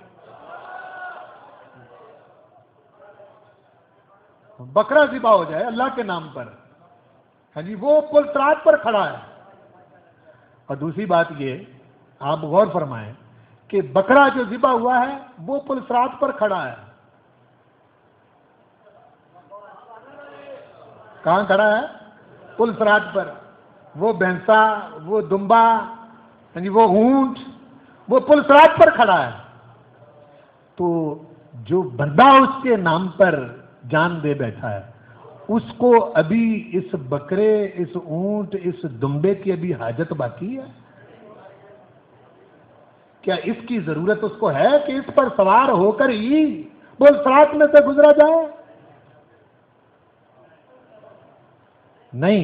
بکرا ذبح ہو جائے اللہ کے نام پر، ہاں جی، وہ پل صراط پر کھڑا ہے۔ اور دوسری بات یہ آپ غور فرمائیں کہ بکرا جو ذبح ہوا ہے وہ پل صراط پر کھڑا ہے۔ کہاں کھڑا ہے؟ پل صراط پر۔ وہ بھینسا، وہ دمبا، یعنی وہ اونٹ، وہ پل صراط پر کھڑا ہے۔ تو جو بندہ اس کے نام پر جان دے بیٹھا ہے اس کو ابھی اس بکرے، اس اونٹ، اس دمبے کی ابھی حاجت باقی ہے؟ کیا اس کی ضرورت اس کو ہے کہ اس پر سوار ہو کر ہی پل صراط میں سے گزرا جائے؟ نہیں،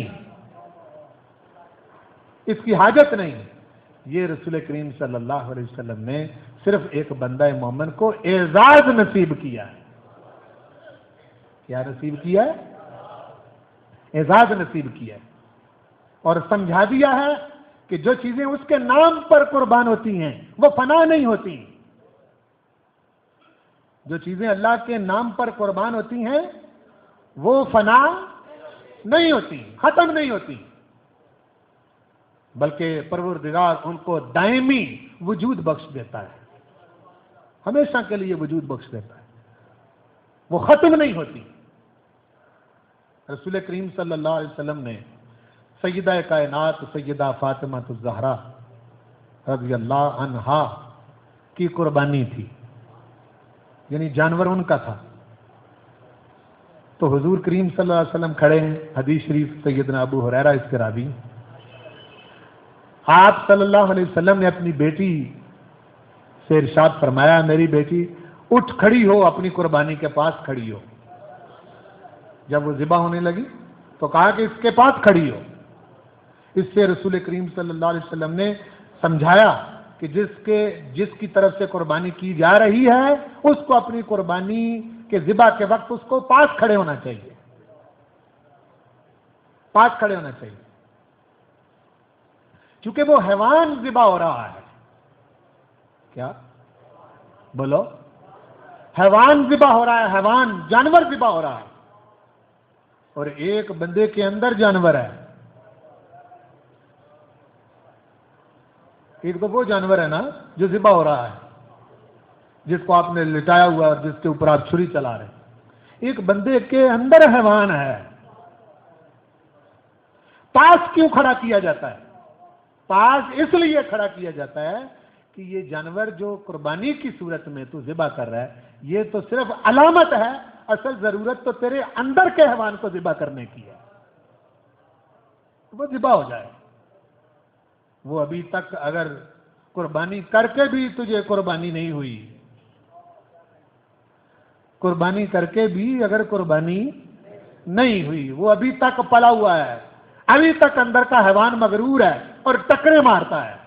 اس کی حاجت نہیں۔ یہ رسول کریم صلی اللہ علیہ وسلم نے صرف ایک بندہ مومن کو اعزاز نصیب کیا ہے، کیا نصیب کیا ہے؟ اعزاز نصیب کیا ہے، اور سمجھا دیا ہے کہ جو چیزیں اس کے نام پر قربان ہوتی ہیں وہ فنا نہیں ہوتی، جو چیزیں اللہ کے نام پر قربان ہوتی ہیں وہ فنا نہیں ہوتی، ختم نہیں ہوتی، بلکہ پروردگار ان کو دائمی وجود بخش دیتا ہے، ہمیشہ کے لیے وجود بخش دیتا ہے، وہ ختم نہیں ہوتی۔ رسول کریم صلی اللہ علیہ وسلم نے سیدہ کائنات سیدہ فاطمہ الزہرا رضی اللہ عنہا کی قربانی تھی، یعنی جانور ان کا تھا، تو حضور کریم صلی اللہ علیہ وسلم کھڑے ہیں، حدیث شریف سیدنا ابو ہریرہ اس کے راوی، آپ صلی اللہ علیہ وسلم نے اپنی بیٹی سے ارشاد فرمایا، میری بیٹی اٹھ کھڑی ہو، اپنی قربانی کے پاس کھڑی ہو۔ جب وہ ذبح ہونے لگی تو کہا کہ اس کے پاس کھڑی ہو۔ اس سے رسول کریم صلی اللہ علیہ وسلم نے سمجھایا کہ جس کی طرف سے قربانی کی جا رہی ہے اس کو اپنی قربانی کے ذبح کے وقت اس کو پاس کھڑے ہونا چاہیے، پاس کھڑے ہونا چاہیے، کیونکہ وہ حیوان ذبح ہو رہا ہے۔ کیا بولو؟ حیوان ذبح ہو رہا ہے، حیوان، جانور ذبح ہو رہا ہے، اور ایک بندے کے اندر جانور ہے۔ ایک تو وہ جانور ہے نا جو ذبح ہو رہا ہے، جس کو آپ نے لٹایا ہوا اور جس کے اوپر آپ چھری چلا رہے ہیں، ایک بندے کے اندر حیوان ہے۔ پاس کیوں کھڑا کیا جاتا ہے؟ پاس اس لیے کھڑا کیا جاتا ہے کہ یہ جانور جو قربانی کی صورت میں تو ذبح کر رہا ہے یہ تو صرف علامت ہے، اصل ضرورت تو تیرے اندر کے حیوان کو ذبح کرنے کی ہے، وہ ذبح ہو جائے۔ وہ ابھی تک اگر قربانی کر کے بھی تجھے قربانی نہیں ہوئی، قربانی کر کے بھی اگر قربانی نہیں ہوئی، وہ ابھی تک پلا ہوا ہے، ابھی تک اندر کا حیوان مغرور ہے اور ٹکرے مارتا ہے۔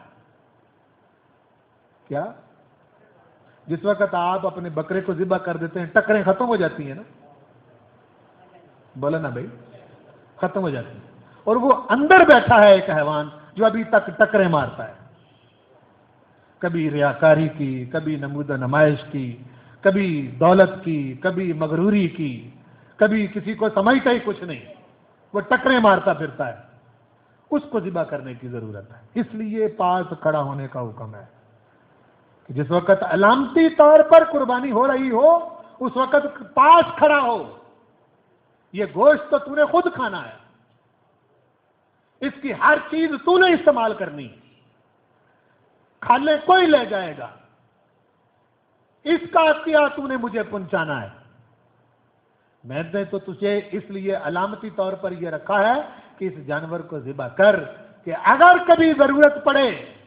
کیا جس وقت آپ اپنے بکرے کو ذبح کر دیتے ہیں ٹکریں ختم ہو جاتی ہیں نا؟ بولا نا بھائی، ختم ہو جاتی ہیں، اور وہ اندر بیٹھا ہے ایک حیوان جو ابھی تک ٹکریں مارتا ہے، کبھی ریاکاری کی، کبھی نمود و نمائش کی، کبھی دولت کی، کبھی مغروری کی، کبھی کسی کو سمجھتا ہی کچھ نہیں، وہ ٹکریں مارتا پھرتا ہے، اس کو ذبح کرنے کی ضرورت ہے۔ اس لیے پاس کھڑا ہونے کا حکم ہے کہ جس وقت علامتی طور پر قربانی ہو رہی ہو اس وقت پاس کھڑا ہو۔ یہ گوشت تو نے خود کھانا ہے، اس کی ہر چیز نے استعمال کرنی، کھالے کوئی لے جائے گا، اس کا عطیہ نے مجھے پہنچانا ہے۔ میں نے تو تجھے اس لیے علامتی طور پر یہ رکھا ہے کہ اس جانور کو ذبح کر کہ اگر کبھی ضرورت پڑے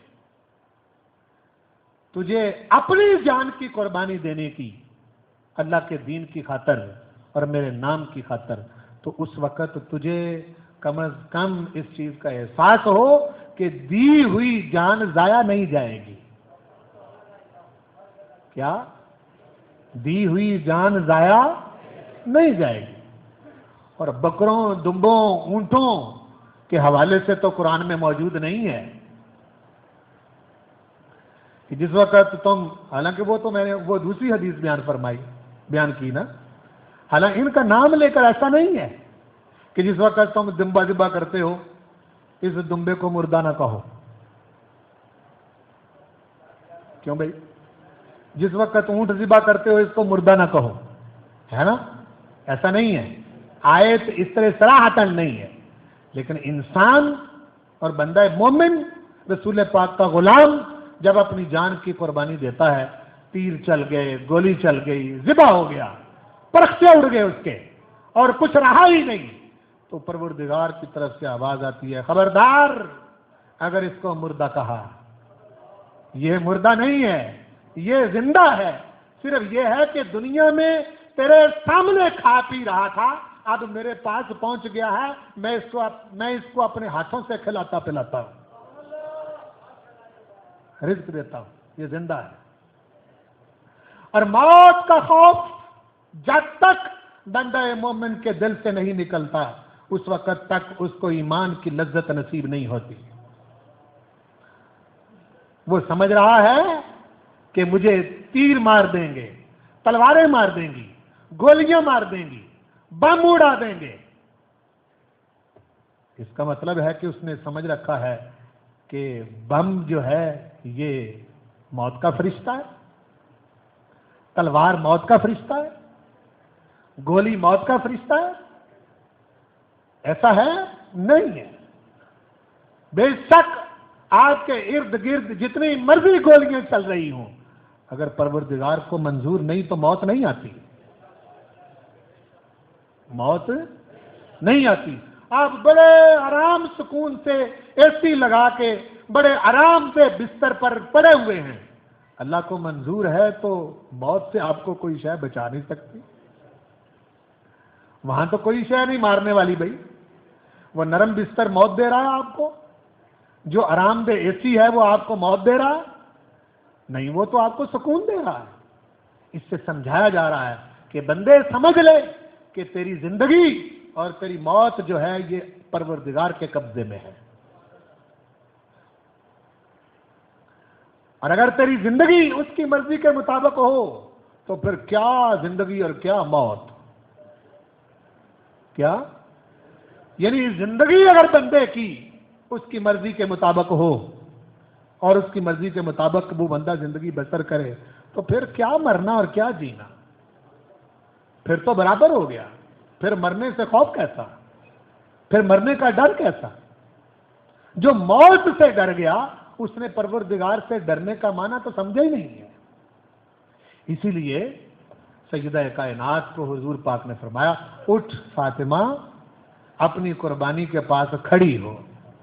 تجھے اپنی جان کی قربانی دینے کی، اللہ کے دین کی خاطر اور میرے نام کی خاطر، تو اس وقت تجھے کم از کم اس چیز کا احساس ہو کہ دی ہوئی جان ضائع نہیں جائے گی۔ کیا دی ہوئی جان ضائع نہیں جائے گی؟ اور بکروں، دمبوں، اونٹوں کے حوالے سے تو قرآن میں موجود نہیں ہے کہ جس وقت تم، حالانکہ وہ تو میں نے وہ دوسری حدیث بیان کی نا، حالانکہ ان کا نام لے کر ایسا نہیں ہے کہ جس وقت تم دمبا ذبح کرتے ہو اس دمبے کو مردہ نہ کہو۔ کیوں بھائی؟ جس وقت اونٹ ذبح کرتے ہو اس کو مردہ نہ کہو، ہے نا؟ ایسا نہیں ہے، آیت اس طرح صراحتاً نہیں ہے، لیکن انسان اور بندہ مومن رسول پاک کا غلام جب اپنی جان کی قربانی دیتا ہے، تیر چل گئے، گولی چل گئی، ذبح ہو گیا، پرخچے اڑ گئے اس کے اور کچھ رہا ہی نہیں، تو پروردگار کی طرف سے آواز آتی ہے، خبردار اگر اس کو مردہ کہا، یہ مردہ نہیں ہے، یہ زندہ ہے، صرف یہ ہے کہ دنیا میں تیرے سامنے کھا پی رہا تھا، اب میرے پاس پہنچ گیا ہے، میں اس کو اپنے ہاتھوں سے کھلاتا پلاتا ہوں، رزق دیتا ہوں، یہ زندہ ہے۔ اور موت کا خوف جب تک بندہ مومن کے دل سے نہیں نکلتا اس وقت تک اس کو ایمان کی لذت نصیب نہیں ہوتی۔ وہ سمجھ رہا ہے کہ مجھے تیر مار دیں گے، تلواریں مار دیں گی، گولیاں مار دیں گی، بم اڑا دیں گے۔ اس کا مطلب ہے کہ اس نے سمجھ رکھا ہے کہ بم جو ہے یہ موت کا فرشتہ ہے، تلوار موت کا فرشتہ ہے، گولی موت کا فرشتہ ہے۔ ایسا ہے نہیں ہے۔ بے شک آپ کے ارد گرد جتنی مرضی گولیاں چل رہی ہوں، اگر پروردگار کو منظور نہیں تو موت نہیں آتی، موت نہیں آتی۔ آپ بڑے آرام سکون سے اے سی لگا کے بڑے آرام سے بستر پر پڑے ہوئے ہیں، اللہ کو منظور ہے تو موت سے آپ کو کوئی شے بچا نہیں سکتی۔ وہاں تو کوئی شے نہیں مارنے والی بھائی، وہ نرم بستر موت دے رہا ہے آپ کو، جو آرام دہ اے سی ہے وہ آپ کو موت دے رہا ہے نہیں، وہ تو آپ کو سکون دے رہا ہے۔ اس سے سمجھایا جا رہا ہے کہ بندے سمجھ لے کہ تیری زندگی اور تیری موت جو ہے یہ پروردگار کے قبضے میں ہے، اور اگر تیری زندگی اس کی مرضی کے مطابق ہو تو پھر کیا زندگی اور کیا موت، کیا یعنی زندگی اگر بندے کی اس کی مرضی کے مطابق ہو اور اس کی مرضی کے مطابق وہ بندہ زندگی بسر کرے تو پھر کیا مرنا اور کیا جینا، پھر تو برابر ہو گیا۔ پھر مرنے سے خوف کیسا، پھر مرنے کا ڈر کیسا؟ جو موت سے ڈر گیا اس نے پروردگار سے ڈرنے کا معنی تو سمجھا ہی نہیں ہے۔ اسی لیے سیدہ کائنات کو حضور پاک نے فرمایا، اٹھ فاطمہ اپنی قربانی کے پاس کھڑی ہو،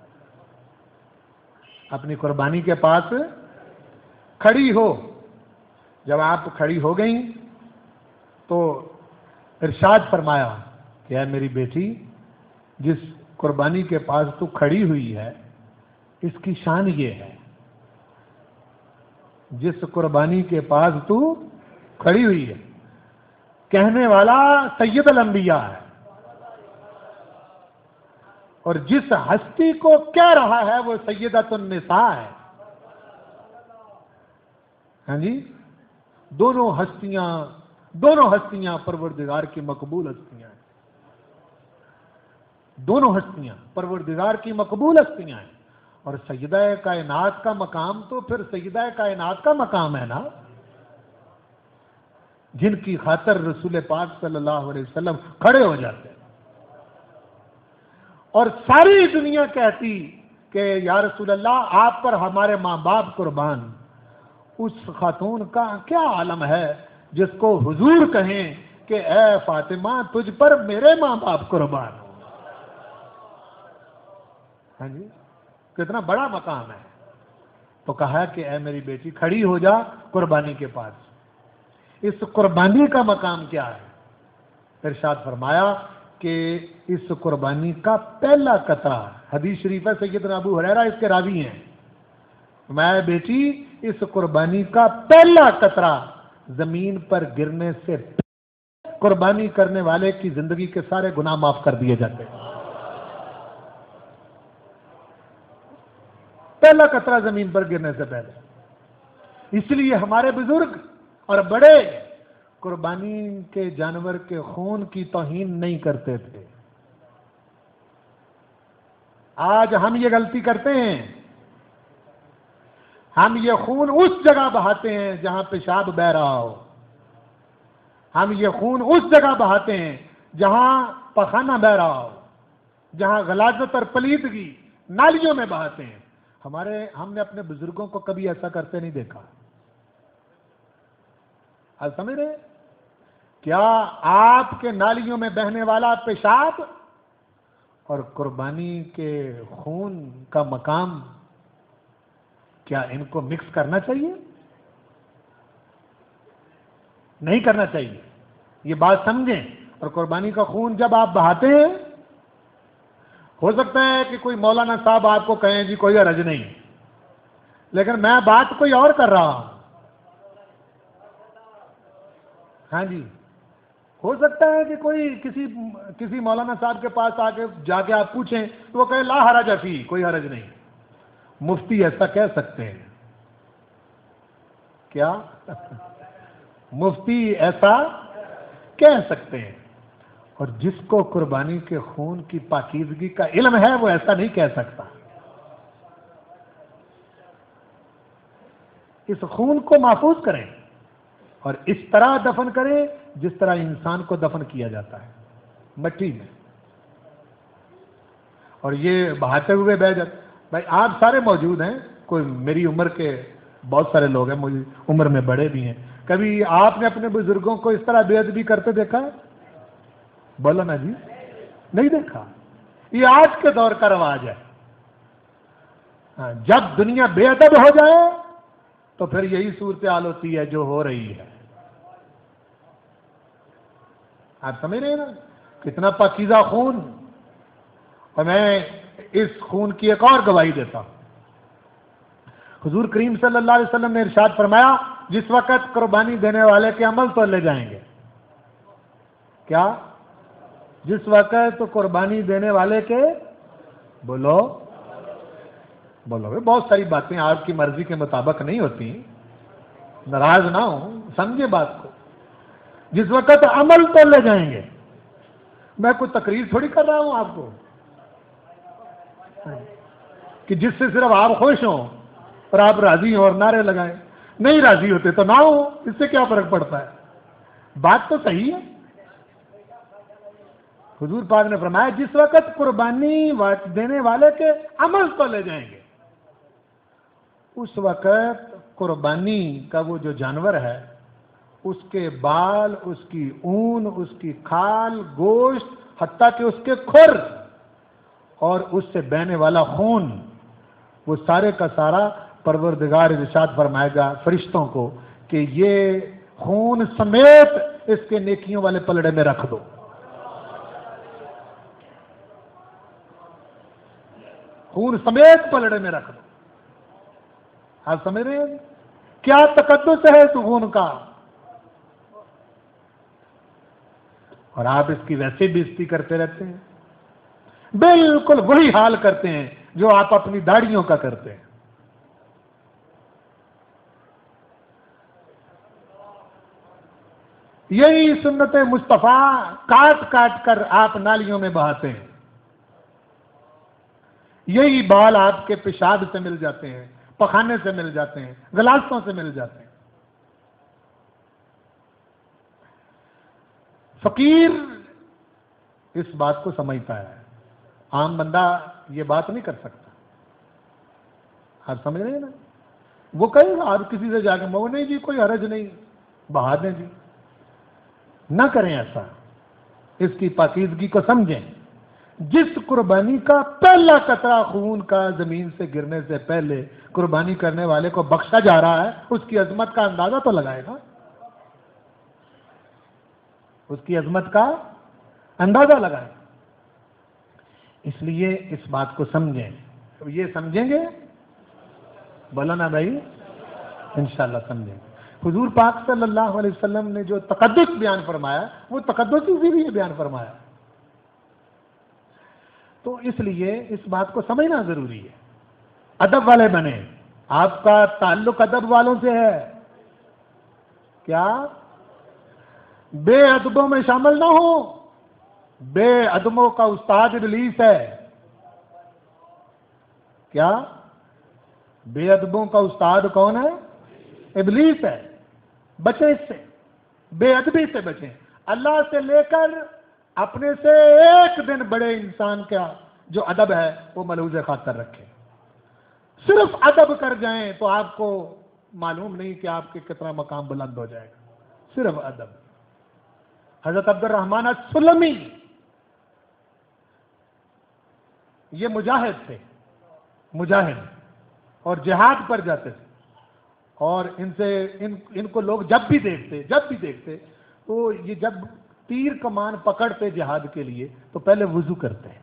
اپنی قربانی کے پاس کھڑی ہو۔ جب آپ کھڑی ہو گئیں تو ارشاد فرمایا کہ اے میری بیٹی، جس قربانی کے پاس تو کھڑی ہوئی ہے اس کی شان یہ ہے، جس قربانی کے پاس تو کھڑی ہوئی ہے، کہنے والا سید الانبیاء ہے، اور جس ہستی کو کہہ رہا ہے وہ سیدۃ النساء ہے۔ ہاں جی، دونوں ہستیاں پروردگار کی مقبول ہستیاں ہیں، دونوں ہستیاں پروردگار کی مقبول ہستیاں ہیں، اور سیدہ کائنات کا مقام تو پھر سیدہ کائنات کا مقام ہے نا، جن کی خاطر رسول پاک صلی اللہ علیہ وسلم کھڑے ہو جاتے ہیں، اور ساری دنیا کہتی کہ یا رسول اللہ آپ پر ہمارے ماں باپ قربان۔ اس خاتون کا کیا عالم ہے جس کو حضور کہیں کہ اے فاطمہ تجھ پر میرے ماں باپ قربان۔ ہاں جی، کتنا بڑا مقام ہے۔ تو کہا کہ اے میری بیٹی کھڑی ہو جا قربانی کے پاس۔ اس قربانی کا مقام کیا ہے؟ ارشاد فرمایا کہ اس قربانی کا پہلا قطرہ، حدیث شریف ہے سیدنا ابو ہریرہ اس کے راوی ہیں، میں بیٹی اس قربانی کا پہلا قطرہ زمین پر گرنے سے قربانی کرنے والے کی زندگی کے سارے گناہ معاف کر دیے جاتے ہیں۔ پہلا قطرہ زمین پر گرنے سے پہلے۔ اس لیے ہمارے بزرگ اور بڑے قربانی کے جانور کے خون کی توہین نہیں کرتے تھے۔ آج ہم یہ غلطی کرتے ہیں، ہم یہ خون اس جگہ بہاتے ہیں جہاں پیشاب بہ رہا ہو، ہم یہ خون اس جگہ بہاتے ہیں جہاں پخانہ بہ رہا ہو، جہاں غلاظت اور پلیدگی نالیوں میں بہاتے ہیں۔ ہم نے اپنے بزرگوں کو کبھی ایسا کرتے نہیں دیکھا۔ آپ سمجھ رہے ہیں؟ کیا آپ کے نالیوں میں بہنے والا پیشاب اور قربانی کے خون کا مقام، کیا ان کو مکس کرنا چاہیے؟ نہیں کرنا چاہیے، یہ بات سمجھیں۔ اور قربانی کا خون جب آپ بہاتے ہیں، ہو سکتا ہے کہ کوئی مولانا صاحب آپ کو کہیں جی کوئی حرج نہیں، لیکن میں بات کوئی اور کر رہا ہوں۔ ہاں جی، ہو سکتا ہے کہ کوئی کسی مولانا صاحب کے پاس جا کے آپ پوچھیں تو وہ کہے لا حرج فی، کوئی حرج نہیں. مفتی ایسا کہہ سکتے ہیں کیا؟ مفتی ایسا کہہ سکتے ہیں، اور جس کو قربانی کے خون کی پاکیزگی کا علم ہے وہ ایسا نہیں کہہ سکتا. اس خون کو محفوظ کریں اور اس طرح دفن کریں جس طرح انسان کو دفن کیا جاتا ہے، مٹی میں. اور یہ بہاتے ہوئے بہ جاتے. بھائی آپ سارے موجود ہیں، کوئی میری عمر کے بہت سارے لوگ ہیں، مجھے عمر میں بڑے بھی ہیں. کبھی آپ نے اپنے بزرگوں کو اس طرح بے ادبی کرتے دیکھا ہے؟ بولو نا جی، نہیں دیکھا. یہ آج کے دور کا رواج ہے. جب دنیا بے ادب ہو جائے تو پھر یہی صورتحال ہوتی ہے جو ہو رہی ہے. آپ سمجھ رہے ہیں نا کتنا پاکیزہ خون. اور میں اس خون کی ایک اور گواہی دیتا ہوں. حضور کریم صلی اللہ علیہ وسلم نے ارشاد فرمایا جس وقت قربانی دینے والے کے عمل تو لے جائیں گے. کیا؟ جس وقت قربانی دینے والے کے، بولو بہت ساری باتیں آپ کی مرضی کے مطابق نہیں ہوتی، ناراض نہ ہوں، سمجھے بات کو. جس وقت عمل تو لے جائیں گے. میں کوئی تقریر تھوڑی کر رہا ہوں آپ کو کہ جس سے صرف آپ خوش ہوں اور آپ راضی ہوں اور نعرے لگائیں. نہیں راضی ہوتے تو نہ ہو، اس سے کیا فرق پڑتا ہے؟ بات تو صحیح ہے. حضور پاک نے فرمایا جس وقت قربانی دینے والے کے عمل تو لے جائیں گے، اس وقت قربانی کا وہ جو جانور ہے اس کے بال، اس کی اون، اس کی کھال، گوشت، حتیٰ کہ اس کے کھر اور اس سے بہنے والا خون، وہ سارے کا سارا پروردگار ارشاد فرمائے گا فرشتوں کو کہ یہ خون سمیت اس کے نیکیوں والے پلڑے میں رکھ دو. خون سمیت پلڑے میں رکھ دو. آپ سمجھ رہے ہیں کیا تقدس ہے اس خون کا؟ اور آپ اس کی ویسے بےزتی کرتے رہتے ہیں. بالکل وہی حال کرتے ہیں جو آپ اپنی داڑھیوں کا کرتے ہیں. یہی سنت مصطفیٰ کاٹ کاٹ کر آپ نالیوں میں بہاتے ہیں. یہی بال آپ کے پیشاب سے مل جاتے ہیں، پخانے سے مل جاتے ہیں، گلاسوں سے مل جاتے ہیں. فقیر اس بات کو سمجھتا ہے، عام بندہ یہ بات نہیں کر سکتا. آپ سمجھ رہے ہیں نا؟ وہ کہے گا آپ کسی سے جا کے وہ نہیں جی کوئی حرج نہیں، بہا دیں جی. نہ کریں ایسا. اس کی پاکیزگی کو سمجھیں. جس قربانی کا پہلا قطرہ خون کا زمین سے گرنے سے پہلے قربانی کرنے والے کو بخشا جا رہا ہے اس کی عظمت کا اندازہ تو لگائے گا. اس کی عظمت کا اندازہ لگائیں. اس لیے اس بات کو سمجھیں. یہ سمجھیں گے؟ بولا نا بھائی، انشاءاللہ سمجھیں. حضور پاک صلی اللہ علیہ وسلم نے جو تقدس بیان فرمایا وہ تقدس ہی بھی بیان فرمایا. تو اس لیے اس بات کو سمجھنا ضروری ہے. ادب والے بنے. آپ کا تعلق ادب والوں سے ہے. کیا؟ بے ادبوں میں شامل نہ ہو. بے ادبوں کا استاد ابلیس ہے. کیا؟ بے ادبوں کا استاد کون ہے؟ ابلیس ہے. بچیں اس سے، بے ادبی سے بچیں. اللہ سے لے کر اپنے سے ایک دن بڑے انسان کا جو ادب ہے وہ ملحوظ خاطر رکھیں. صرف ادب کر جائیں تو آپ کو معلوم نہیں کہ آپ کے کتنا مقام بلند ہو جائے گا. صرف ادب. حضرت عبد الرحمن السلمی یہ مجاہد تھے، مجاہد، اور جہاد پر جاتے تھے. اور ان کو لوگ جب بھی دیکھتے تو یہ جب تیر کمان پکڑتے جہاد کے لیے تو پہلے وضو کرتے ہیں.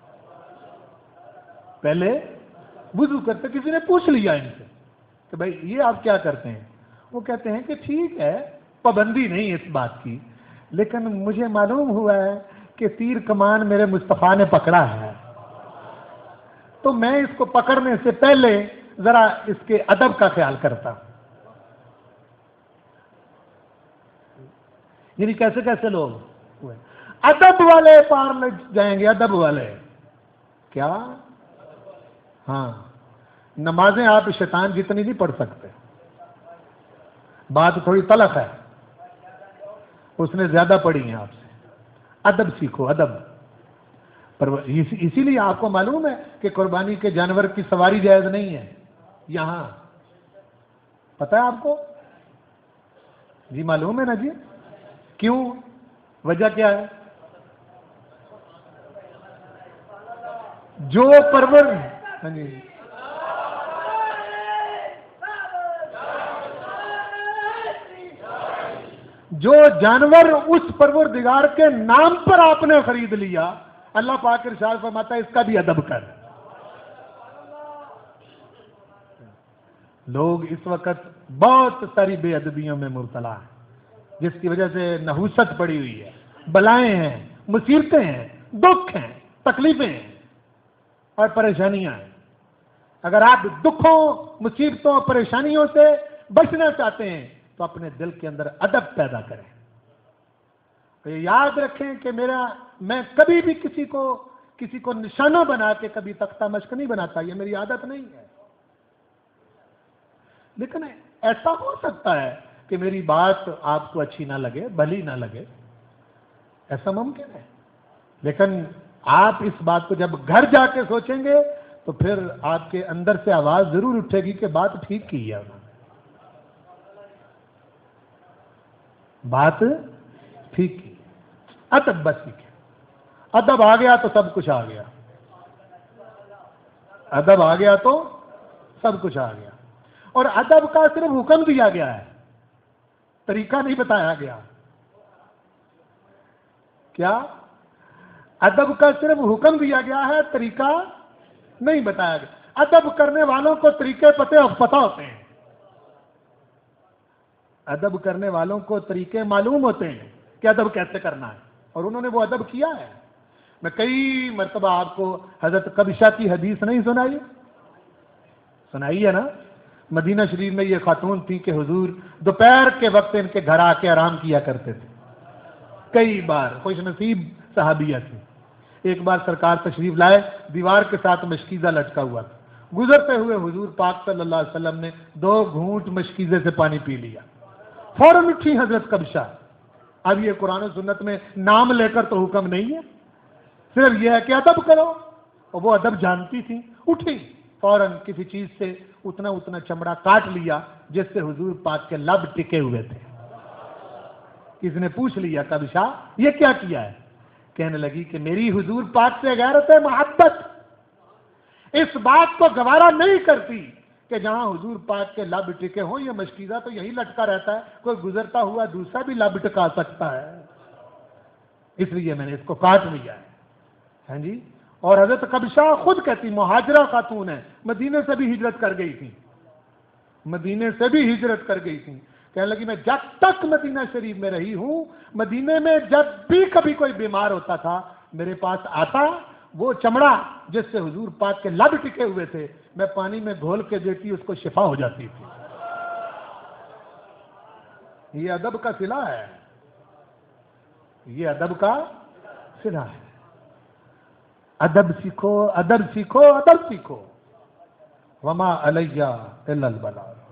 پہلے وضو کرتے. کسی نے پوچھ لیا ان سے کہ بھائی یہ آپ کیا کرتے ہیں؟ وہ کہتے ہیں کہ ٹھیک ہے پابندی نہیں اس بات کی، لیکن مجھے معلوم ہوا ہے کہ تیر کمان میرے مصطفیٰ نے پکڑا ہے، تو میں اس کو پکڑنے سے پہلے ذرا اس کے ادب کا خیال کرتا ہوں۔ یعنی کیسے کیسے لوگ ہوئے، ادب والے پار لگ جائیں گے، ادب والے کیا؟ ہاں، نمازیں آپ شیطان جتنی نہیں پڑھ سکتے، بات تھوڑی تلخ ہے، اس نے زیادہ پڑھی ہیں آپ سے۔ ادب سیکھو، ادب۔ پر اسی لیے آپ کو معلوم ہے کہ قربانی کے جانور کی سواری جائز نہیں ہے یہاں، پتہ ہے آپ کو؟ جی معلوم ہے نا جی؟ کیوں؟ وجہ کیا ہے؟ جو پرور، ہاں جی، جو جانور اس پروردگار کے نام پر آپ نے خرید لیا، اللہ پاک ارشاد فرماتا ہے اس کا بھی ادب کر۔ لوگ اس وقت بہت ساری بے ادبیوں میں مبتلا ہیں، جس کی وجہ سے نحوست پڑی ہوئی ہے، بلائیں ہیں، مصیبتیں ہیں، دکھ ہیں، تکلیفیں ہیں اور پریشانیاں ہیں۔ اگر آپ دکھوں، مصیبتوں، پریشانیوں سے بچنا چاہتے ہیں تو اپنے دل کے اندر ادب پیدا کریں۔ تو یہ یاد رکھیں کہ میں کبھی بھی کسی کو نشانہ بنا کے کبھی تختہ مشق نہیں بناتا، یہ میری عادت نہیں ہے۔ لیکن ایسا ہو سکتا ہے کہ میری بات آپ کو اچھی نہ لگے، بھلی نہ لگے، ایسا ممکن ہے، لیکن آپ اس بات کو جب گھر جا کے سوچیں گے تو پھر آپ کے اندر سے آواز ضرور اٹھے گی کہ بات ٹھیک کی ہے انہوں نے، بات ٹھیک کی۔ ادب بس سیکھیں، ادب آ گیا تو سب کچھ آ گیا، ادب آ گیا تو سب کچھ آ گیا۔ اور ادب کا صرف حکم دیا گیا ہے، طریقہ نہیں بتایا گیا۔ کیا؟ ادب کا صرف حکم دیا گیا ہے، طریقہ نہیں بتایا گیا۔ ادب کرنے والوں کو طریقے پتہ ہوتے ہیں، ادب کرنے والوں کو طریقے معلوم ہوتے ہیں کہ ادب کیسے کرنا ہے، اور انہوں نے وہ ادب کیا ہے۔ میں کئی مرتبہ آپ کو حضرت قبشہ کی حدیث نہیں سنائی ہے نا؟ مدینہ شریف میں یہ خاتون تھی کہ حضور دوپہر کے وقت ان کے گھر آ کے آرام کیا کرتے تھے، کئی بار خوش نصیب صحابیہ تھی۔ ایک بار سرکار تشریف لائے، دیوار کے ساتھ مشکیزہ لٹکا ہوا تھا، گزرتے ہوئے حضور پاک صلی اللہ علیہ وسلم نے 2 گھونٹ مشکیزے سے پانی پی لیا، فوراً اٹھی حضرت قبشہ۔ اب یہ قرآن و سنت میں نام لے کر تو حکم نہیں ہے، صرف یہ ہے کہ ادب کرو، اور وہ ادب جانتی تھی، اٹھی فوراً کسی چیز سے اتنا چمڑا کاٹ لیا جس سے حضور پاک کے لب ٹکے ہوئے تھے۔ کسی نے پوچھ لیا قبشہ یہ کیا کیا ہے؟ کہنے لگی کہ میری حضور پاک سے غیرت محبت اس بات کو گوارا نہیں کرتی کہ جہاں حضور پاک کے لب ٹکے ہوں، یہ مشکیزہ تو یہی لٹکا رہتا ہے، کوئی گزرتا ہوا دوسرا بھی لب ٹکا سکتا ہے، اس لیے میں نے اس کو کاٹ لیا ہے۔ ہاں جی، اور حضرت قبشہ خود کہتی مہاجرہ خاتون ہے، مدینے سے بھی ہجرت کر گئی تھی، مدینے سے بھی ہجرت کر گئی تھی۔ کہنے لگی میں جب تک مدینہ شریف میں رہی ہوں، مدینے میں جب بھی کبھی کوئی بیمار ہوتا تھا میرے پاس آتا، وہ چمڑا جس سے حضور پاک کے لب ٹکے ہوئے تھے میں پانی میں گھول کے دیتی، اس کو شفا ہو جاتی تھی۔ یہ ادب کا صلہ ہے، یہ ادب کا صلہ ہے۔ ادب سیکھو، ادب سیکھو، ادب سیکھو۔ وما علیہ الا البلاغ۔